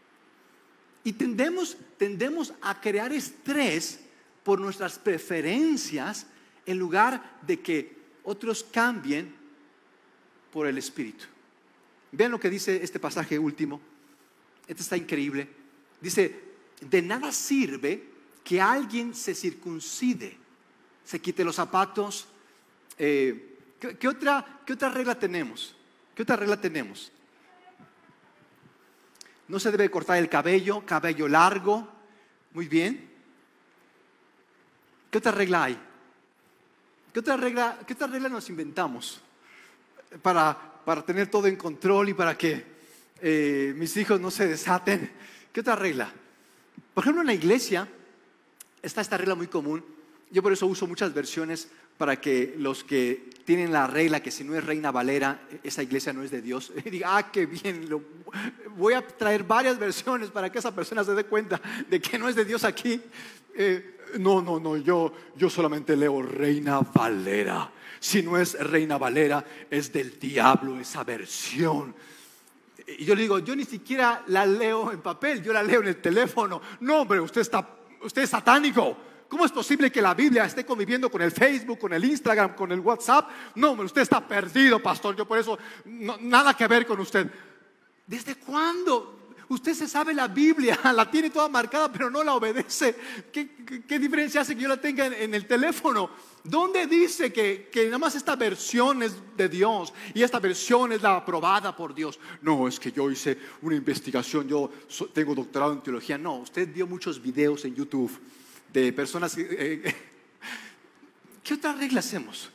Y tendemos, tendemos a crear estrés por nuestras preferencias en lugar de que otros cambien por el Espíritu. Vean lo que dice este pasaje último. Este está increíble. Dice, de nada sirve que alguien se circuncide, se quite los zapatos. Eh, ¿qué, qué, otra, ¿Qué otra regla tenemos? ¿Qué otra regla tenemos? No se debe cortar el cabello, cabello largo. Muy bien. ¿Qué otra regla hay? ¿Qué otra regla, qué otra regla nos inventamos para, para tener todo en control y para que eh, mis hijos no se desaten? ¿Qué otra regla? Por ejemplo, en la iglesia está esta regla muy común. Yo por eso uso muchas versiones para que los que tienen la regla que si no es Reina Valera, esa iglesia no es de Dios, y diga, ah, qué bien, lo, voy a traer varias versiones para que esa persona se dé cuenta de que no es de Dios aquí. Eh, no, no, no, yo, yo solamente leo Reina Valera. Si no es Reina Valera, es del diablo esa versión. Y yo le digo, yo ni siquiera la leo en papel, yo la leo en el teléfono. No, hombre, usted está, usted es satánico. ¿Cómo es posible que la Biblia esté conviviendo con el Facebook, con el Instagram, con el WhatsApp? No, hombre, usted está perdido, pastor. Yo por eso, no, nada que ver con usted. ¿Desde cuándo? Usted se sabe la Biblia, la tiene toda marcada, pero no la obedece. ¿Qué, qué, qué diferencia hace que yo la tenga en, en el teléfono? ¿Dónde dice que, que nada más esta versión es de Dios y esta versión es la aprobada por Dios? No, es que yo hice una investigación, yo so, tengo doctorado en teología. No, usted vio muchos videos en YouTube de personas. Eh, ¿Qué otra regla hacemos?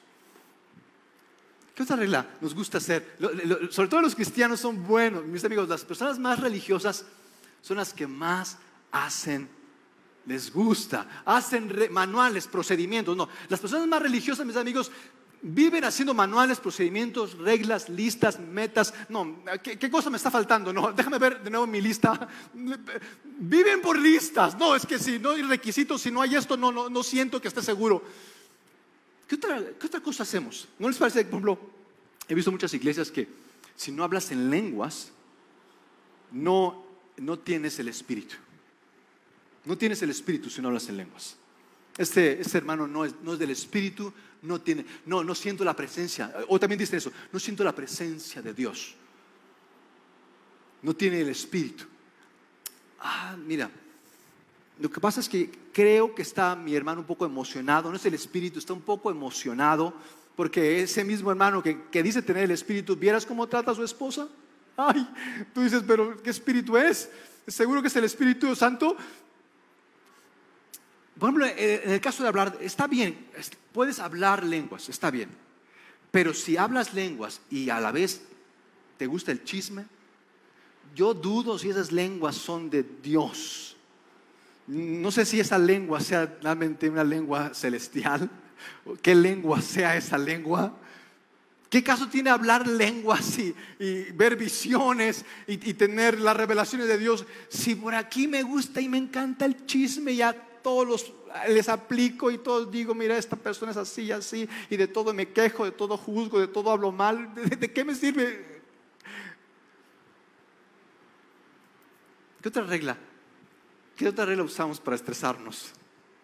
¿Qué otra regla nos gusta hacer? Lo, lo, sobre todo los cristianos son buenos, mis amigos. Las personas más religiosas son las que más hacen, les gusta, hacen re, manuales, procedimientos. No, las personas más religiosas, mis amigos, viven haciendo manuales, procedimientos, reglas, listas, metas. No, ¿qué, qué cosa me está faltando? No, déjame ver de nuevo mi lista. Viven por listas. No, es que si no hay requisitos, si no hay esto, no, no, no siento que esté seguro. ¿Qué otra, ¿Qué otra cosa hacemos? ¿No les parece? Por ejemplo, he visto muchas iglesias que si no hablas en lenguas, no, no tienes el Espíritu. No tienes el Espíritu si no hablas en lenguas. Este, este hermano no es, no es del Espíritu, no tiene, no, no siento la presencia. O también dice eso, no siento la presencia de Dios. No tiene el Espíritu. Ah, mira, Lo que pasa es que creo que está mi hermano un poco emocionado, no es el espíritu, está un poco emocionado, porque ese mismo hermano que, que dice tener el espíritu, ¿vieras cómo trata a su esposa? Ay, tú dices, pero ¿qué espíritu es? ¿Seguro que es el Espíritu Santo? Por ejemplo, en el caso de hablar, está bien, puedes hablar lenguas, está bien, pero si hablas lenguas y a la vez te gusta el chisme, yo dudo si esas lenguas son de Dios. No sé si esa lengua sea realmente una lengua celestial, qué lengua sea esa lengua. ¿Qué caso tiene hablar lenguas y, y ver visiones y, y tener las revelaciones de Dios? Si por aquí me gusta y me encanta el chisme, ya todos los, les aplico y todos digo, mira, esta persona es así y así, y de todo me quejo, de todo juzgo, de todo hablo mal. ¿De, de qué me sirve? ¿Qué otra regla? ¿Qué otra regla usamos para estresarnos?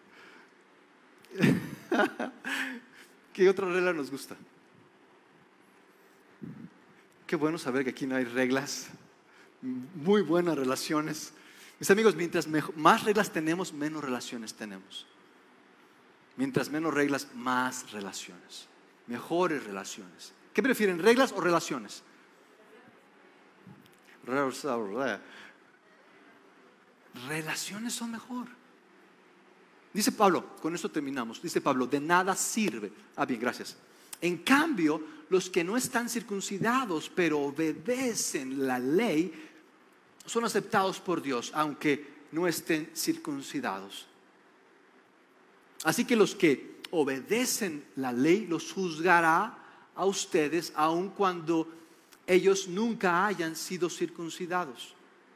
¿Qué otra regla nos gusta? Qué bueno saber que aquí no hay reglas. Muy buenas relaciones. Mis amigos, mientras mejor, más reglas tenemos, menos relaciones tenemos. Mientras menos reglas, más relaciones. Mejores relaciones. ¿Qué prefieren, reglas o relaciones? Relaciones son mejor. Dice Pablo, con esto terminamos. Dice Pablo, de nada sirve. Ah, bien, gracias. En cambio, los que no están circuncidados, pero obedecen la ley, son aceptados por Dios, aunque no estén circuncidados. Así que los que obedecen la ley los juzgará a ustedes, aun cuando ellos nunca hayan sido circuncidados.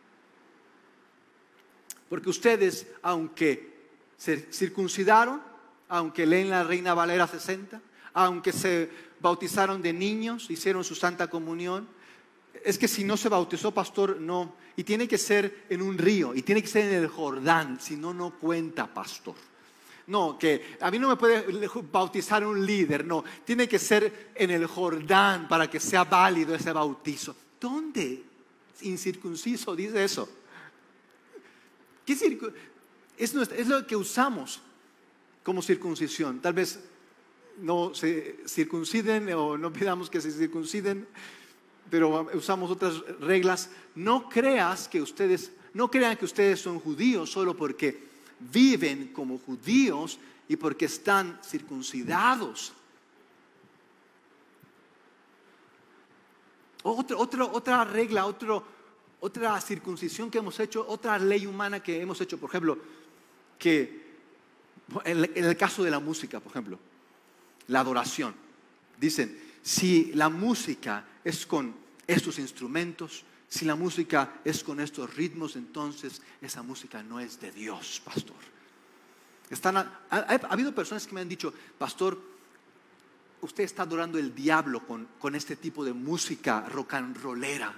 Porque ustedes, aunque se circuncidaron, aunque leen la Reina Valera sesenta, aunque se bautizaron de niños, hicieron su santa comunión, es que si no se bautizó, pastor, no. Y tiene que ser en un río, y tiene que ser en el Jordán, si no, no cuenta, pastor. No, que a mí no me puede bautizar un líder, no. Tiene que ser en el Jordán para que sea válido ese bautizo. ¿Dónde? Incircunciso dice eso. ¿Qué circu- es, nuestra, es lo que usamos como circuncisión. Tal vez no se circunciden o no pidamos que se circunciden, pero usamos otras reglas. No creas que ustedes, no crean que ustedes son judíos solo porque viven como judíos y porque están circuncidados. Otra, otra, otra regla, otro, otra circuncisión que hemos hecho, otra ley humana que hemos hecho, por ejemplo, que en el caso de la música, por ejemplo, la adoración. Dicen, si la música es con estos instrumentos, si la música es con estos ritmos, entonces esa música no es de Dios, pastor. Están, ha, ha, ha habido personas que me han dicho, pastor, usted está adorando el diablo con, con este tipo de música rock and rollera.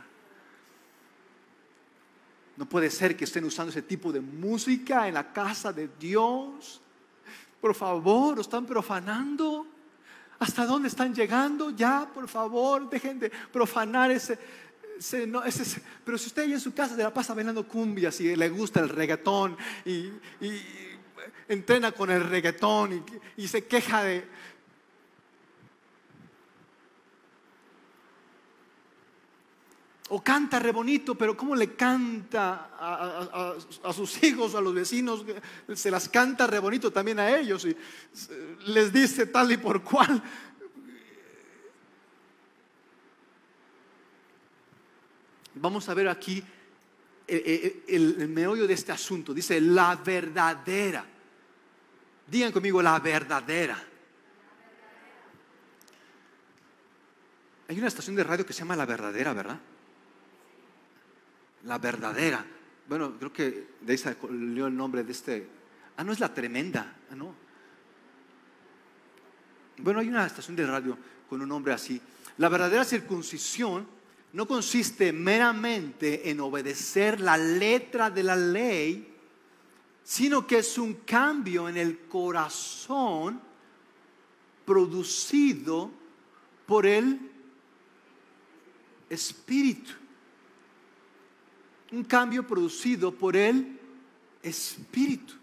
No puede ser que estén usando ese tipo de música en la casa de Dios. Por favor, lo están profanando. ¿Hasta dónde están llegando? Ya, por favor, dejen de profanar ese, ese, no, ese. Pero si usted ahí en su casa se la pasa bailando cumbias y le gusta el reggaetón y, y entrena con el reggaetón y, y se queja de... O canta re bonito, pero ¿cómo le canta a, a, a, a sus hijos, a los vecinos? Se las canta re bonito también a ellos y les dice tal y por cual. Vamos a ver aquí el, el, el meollo de este asunto. Dice la verdadera. Digan conmigo la verdadera. Hay una estación de radio que se llama La Verdadera, ¿verdad? La Verdadera. Bueno, creo que de ahí salió el nombre de este. Ah, no, es La Tremenda. Ah, no. Bueno, hay una estación de radio con un nombre así. La verdadera circuncisión no consiste meramente en obedecer la letra de la ley, sino que es un cambio en el corazón producido por el Espíritu. Un cambio producido por el Espíritu.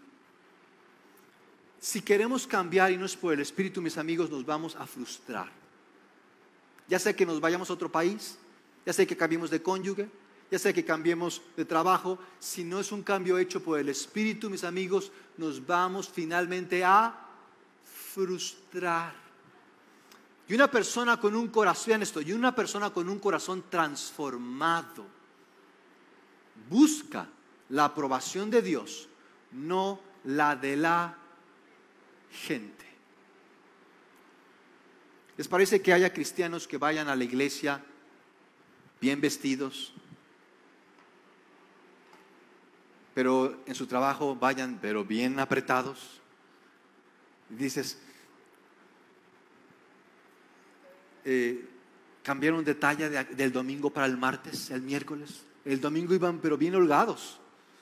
Si queremos cambiar y no es por el Espíritu, mis amigos, nos vamos a frustrar. Ya sea que nos vayamos a otro país, ya sea que cambiemos de cónyuge, ya sea que cambiemos de trabajo, si no es un cambio hecho por el Espíritu, mis amigos, nos vamos finalmente a frustrar. Y una persona con un corazón, vean esto, y una persona con un corazón transformado busca la aprobación de Dios, no la de la gente. ¿Les parece que haya cristianos que vayan a la iglesia bien vestidos, pero en su trabajo vayan pero bien apretados? Y dices, eh, cambiaron de talla de, del domingo para el martes, el miércoles. El domingo iban pero bien holgados,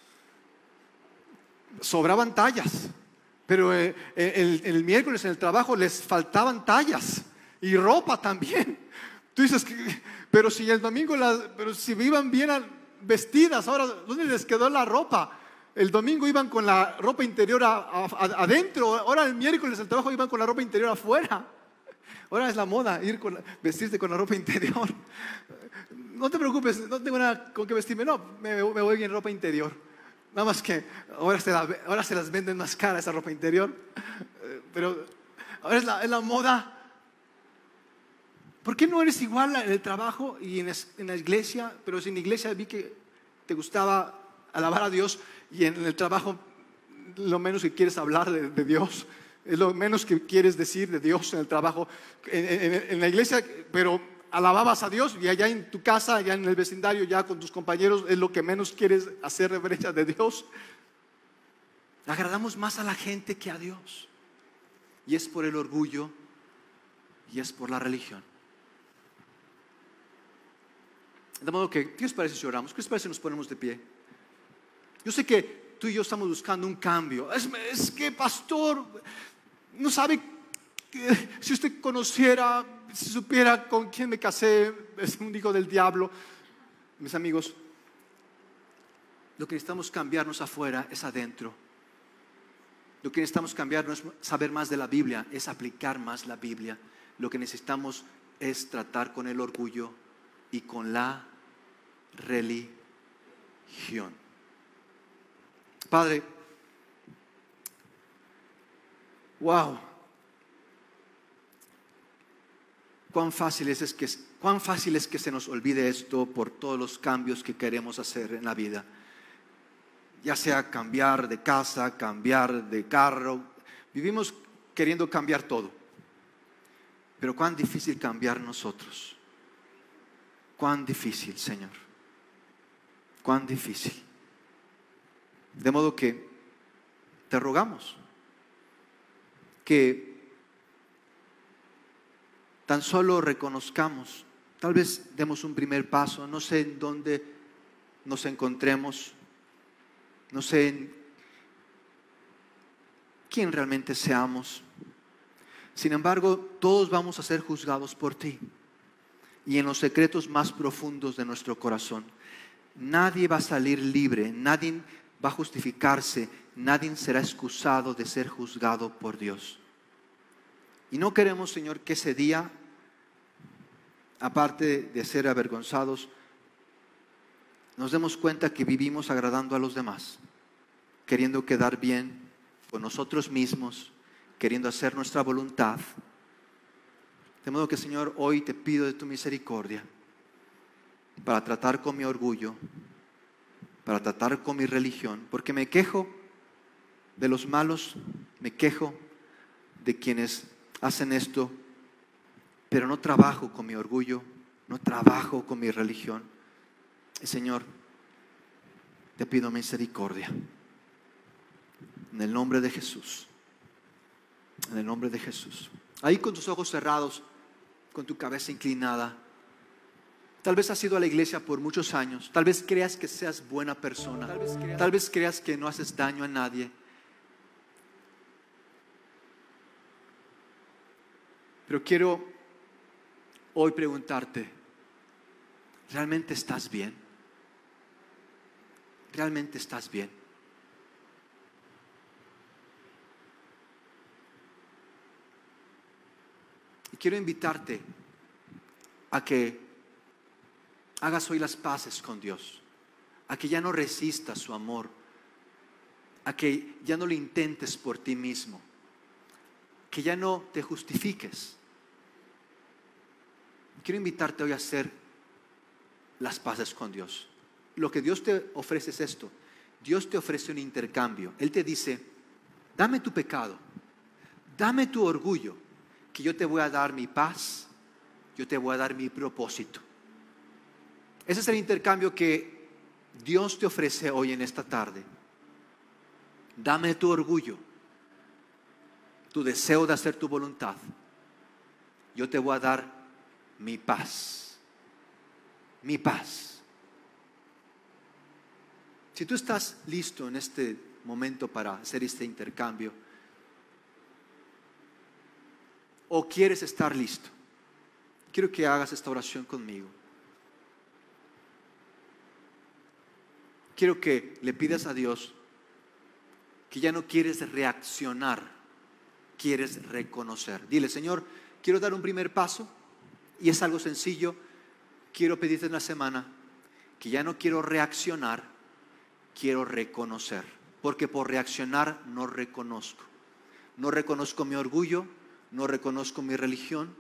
sobraban tallas. Pero eh, el, el miércoles en el trabajo les faltaban tallas y ropa también. Tú dices, que, pero si el domingo, las, pero si iban bien vestidas, ahora ¿dónde les quedó la ropa? El domingo iban con la ropa interior a, a, a, adentro, ahora el miércoles en el trabajo iban con la ropa interior afuera. Ahora es la moda ir con la, vestirse con la ropa interior. No te preocupes, no tengo nada con qué vestirme, no, me, me voy en ropa interior. Nada más que ahora se, la, ahora se las venden más cara esa ropa interior. Pero ahora es la, es la moda. ¿Por qué no eres igual en el trabajo y en, en la iglesia? Pero si en la iglesia vi que te gustaba alabar a Dios y en el trabajo lo menos que quieres hablar de, de Dios. Es lo menos que quieres decir de Dios en el trabajo. En, en, en la iglesia, pero alababas a Dios y allá en tu casa, allá en el vecindario, ya con tus compañeros, es lo que menos quieres hacer reverencia de Dios. Agradamos más a la gente que a Dios. Y es por el orgullo y es por la religión. De modo que, ¿qué les parece si oramos? ¿Qué les parece si nos ponemos de pie? Yo sé que tú y yo estamos buscando un cambio. Es, es que, pastor, no sabe que, si usted conociera, si supiera con quién me casé, es un hijo del diablo. Mis amigos, lo que necesitamos cambiarnos afuera es adentro. Lo que necesitamos cambiar no es saber más de la Biblia, es aplicar más la Biblia. Lo que necesitamos es tratar con el orgullo y con la religión. Padre, wow, cuán fácil es, es que, cuán fácil es que se nos olvide esto por todos los cambios que queremos hacer en la vida. Ya sea cambiar de casa, cambiar de carro, vivimos queriendo cambiar todo. Pero cuán difícil cambiar nosotros. Cuán difícil, Señor. Cuán difícil. De modo que te rogamos que tan solo reconozcamos, tal vez demos un primer paso, no sé en dónde nos encontremos, no sé en quién realmente seamos. Sin embargo, todos vamos a ser juzgados por ti y en los secretos más profundos de nuestro corazón. Nadie va a salir libre, nadie va a justificarse, nadie será excusado de ser juzgado por Dios. Y no queremos, Señor, que ese día, aparte de ser avergonzados, nos demos cuenta que vivimos agradando a los demás, queriendo quedar bien con nosotros mismos, queriendo hacer nuestra voluntad. De modo que, Señor, hoy te pido de tu misericordia para tratar con mi orgullo, para tratar con mi religión, porque me quejo de los malos, me quejo de quienes hacen esto, pero no trabajo con mi orgullo, no trabajo con mi religión. Y, Señor, te pido misericordia en el nombre de Jesús, en el nombre de Jesús. Ahí con tus ojos cerrados, con tu cabeza inclinada, tal vez has ido a la iglesia por muchos años, tal vez creas que seas buena persona, tal vez creas, tal vez creas que no haces daño a nadie, pero quiero hoy preguntarte, ¿realmente estás bien? ¿Realmente estás bien? Y quiero invitarte a que hagas hoy las paces con Dios, a que ya no resistas su amor, a que ya no lo intentes por ti mismo, que ya no te justifiques. Quiero invitarte hoy a hacer las paces con Dios. Lo que Dios te ofrece es esto. Dios te ofrece un intercambio. Él te dice, dame tu pecado, dame tu orgullo, que yo te voy a dar mi paz, yo te voy a dar mi propósito. Ese es el intercambio que Dios te ofrece hoy en esta tarde. Dame tu orgullo, tu deseo de hacer tu voluntad. Yo te voy a dar mi paz, mi paz. Si tú estás listo en este momento para hacer este intercambio, o quieres estar listo, quiero que hagas esta oración conmigo. Quiero que le pidas a Dios que ya no quieres reaccionar, quieres reconocer. Dile, Señor, quiero dar un primer paso y es algo sencillo. Quiero pedirte en la semana que ya no quiero reaccionar, quiero reconocer, porque por reaccionar no reconozco. No reconozco mi orgullo, no reconozco mi religión.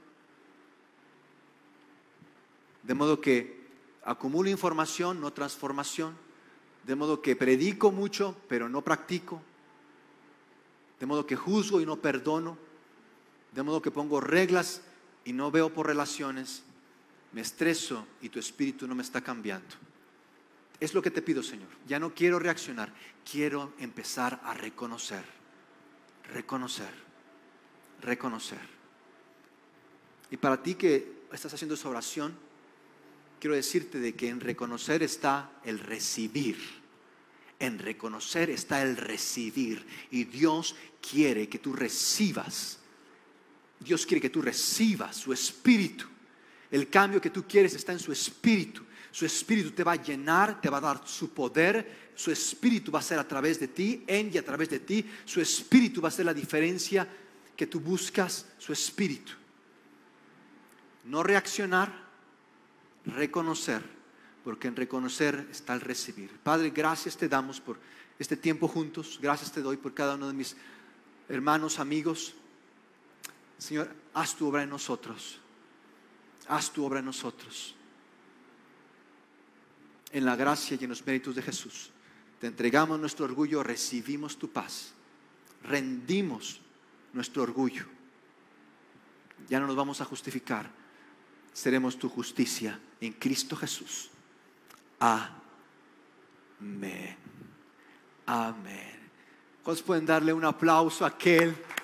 De modo que acumulo información, no transformación. De modo que predico mucho, pero no practico. De modo que juzgo y no perdono. De modo que pongo reglas y no veo por relaciones. Me estreso y tu espíritu no me está cambiando. Es lo que te pido, Señor. Ya no quiero reaccionar, quiero empezar a reconocer. Reconocer. Reconocer. Y para ti que estás haciendo esa oración, quiero decirte de que en reconocer está el recibir. En reconocer está el recibir. Y Dios quiere que tú recibas. Dios quiere que tú recibas su espíritu. El cambio que tú quieres está en su espíritu. Su espíritu te va a llenar, te va a dar su poder. Su espíritu va a ser a través de ti, en y a través de ti. Su espíritu va a ser la diferencia que tú buscas, su espíritu. No reaccionar, reconocer, porque en reconocer está el recibir. Padre, gracias te damos por este tiempo juntos. Gracias te doy por cada uno de mis hermanos, amigos. Señor, haz tu obra en nosotros. Haz tu obra en nosotros. En la gracia y en los méritos de Jesús. Te entregamos nuestro orgullo, recibimos tu paz. Rendimos nuestro orgullo. Ya no nos vamos a justificar. Seremos tu justicia en Cristo Jesús. Amén. Amén. ¿Cuántos pueden darle un aplauso a aquel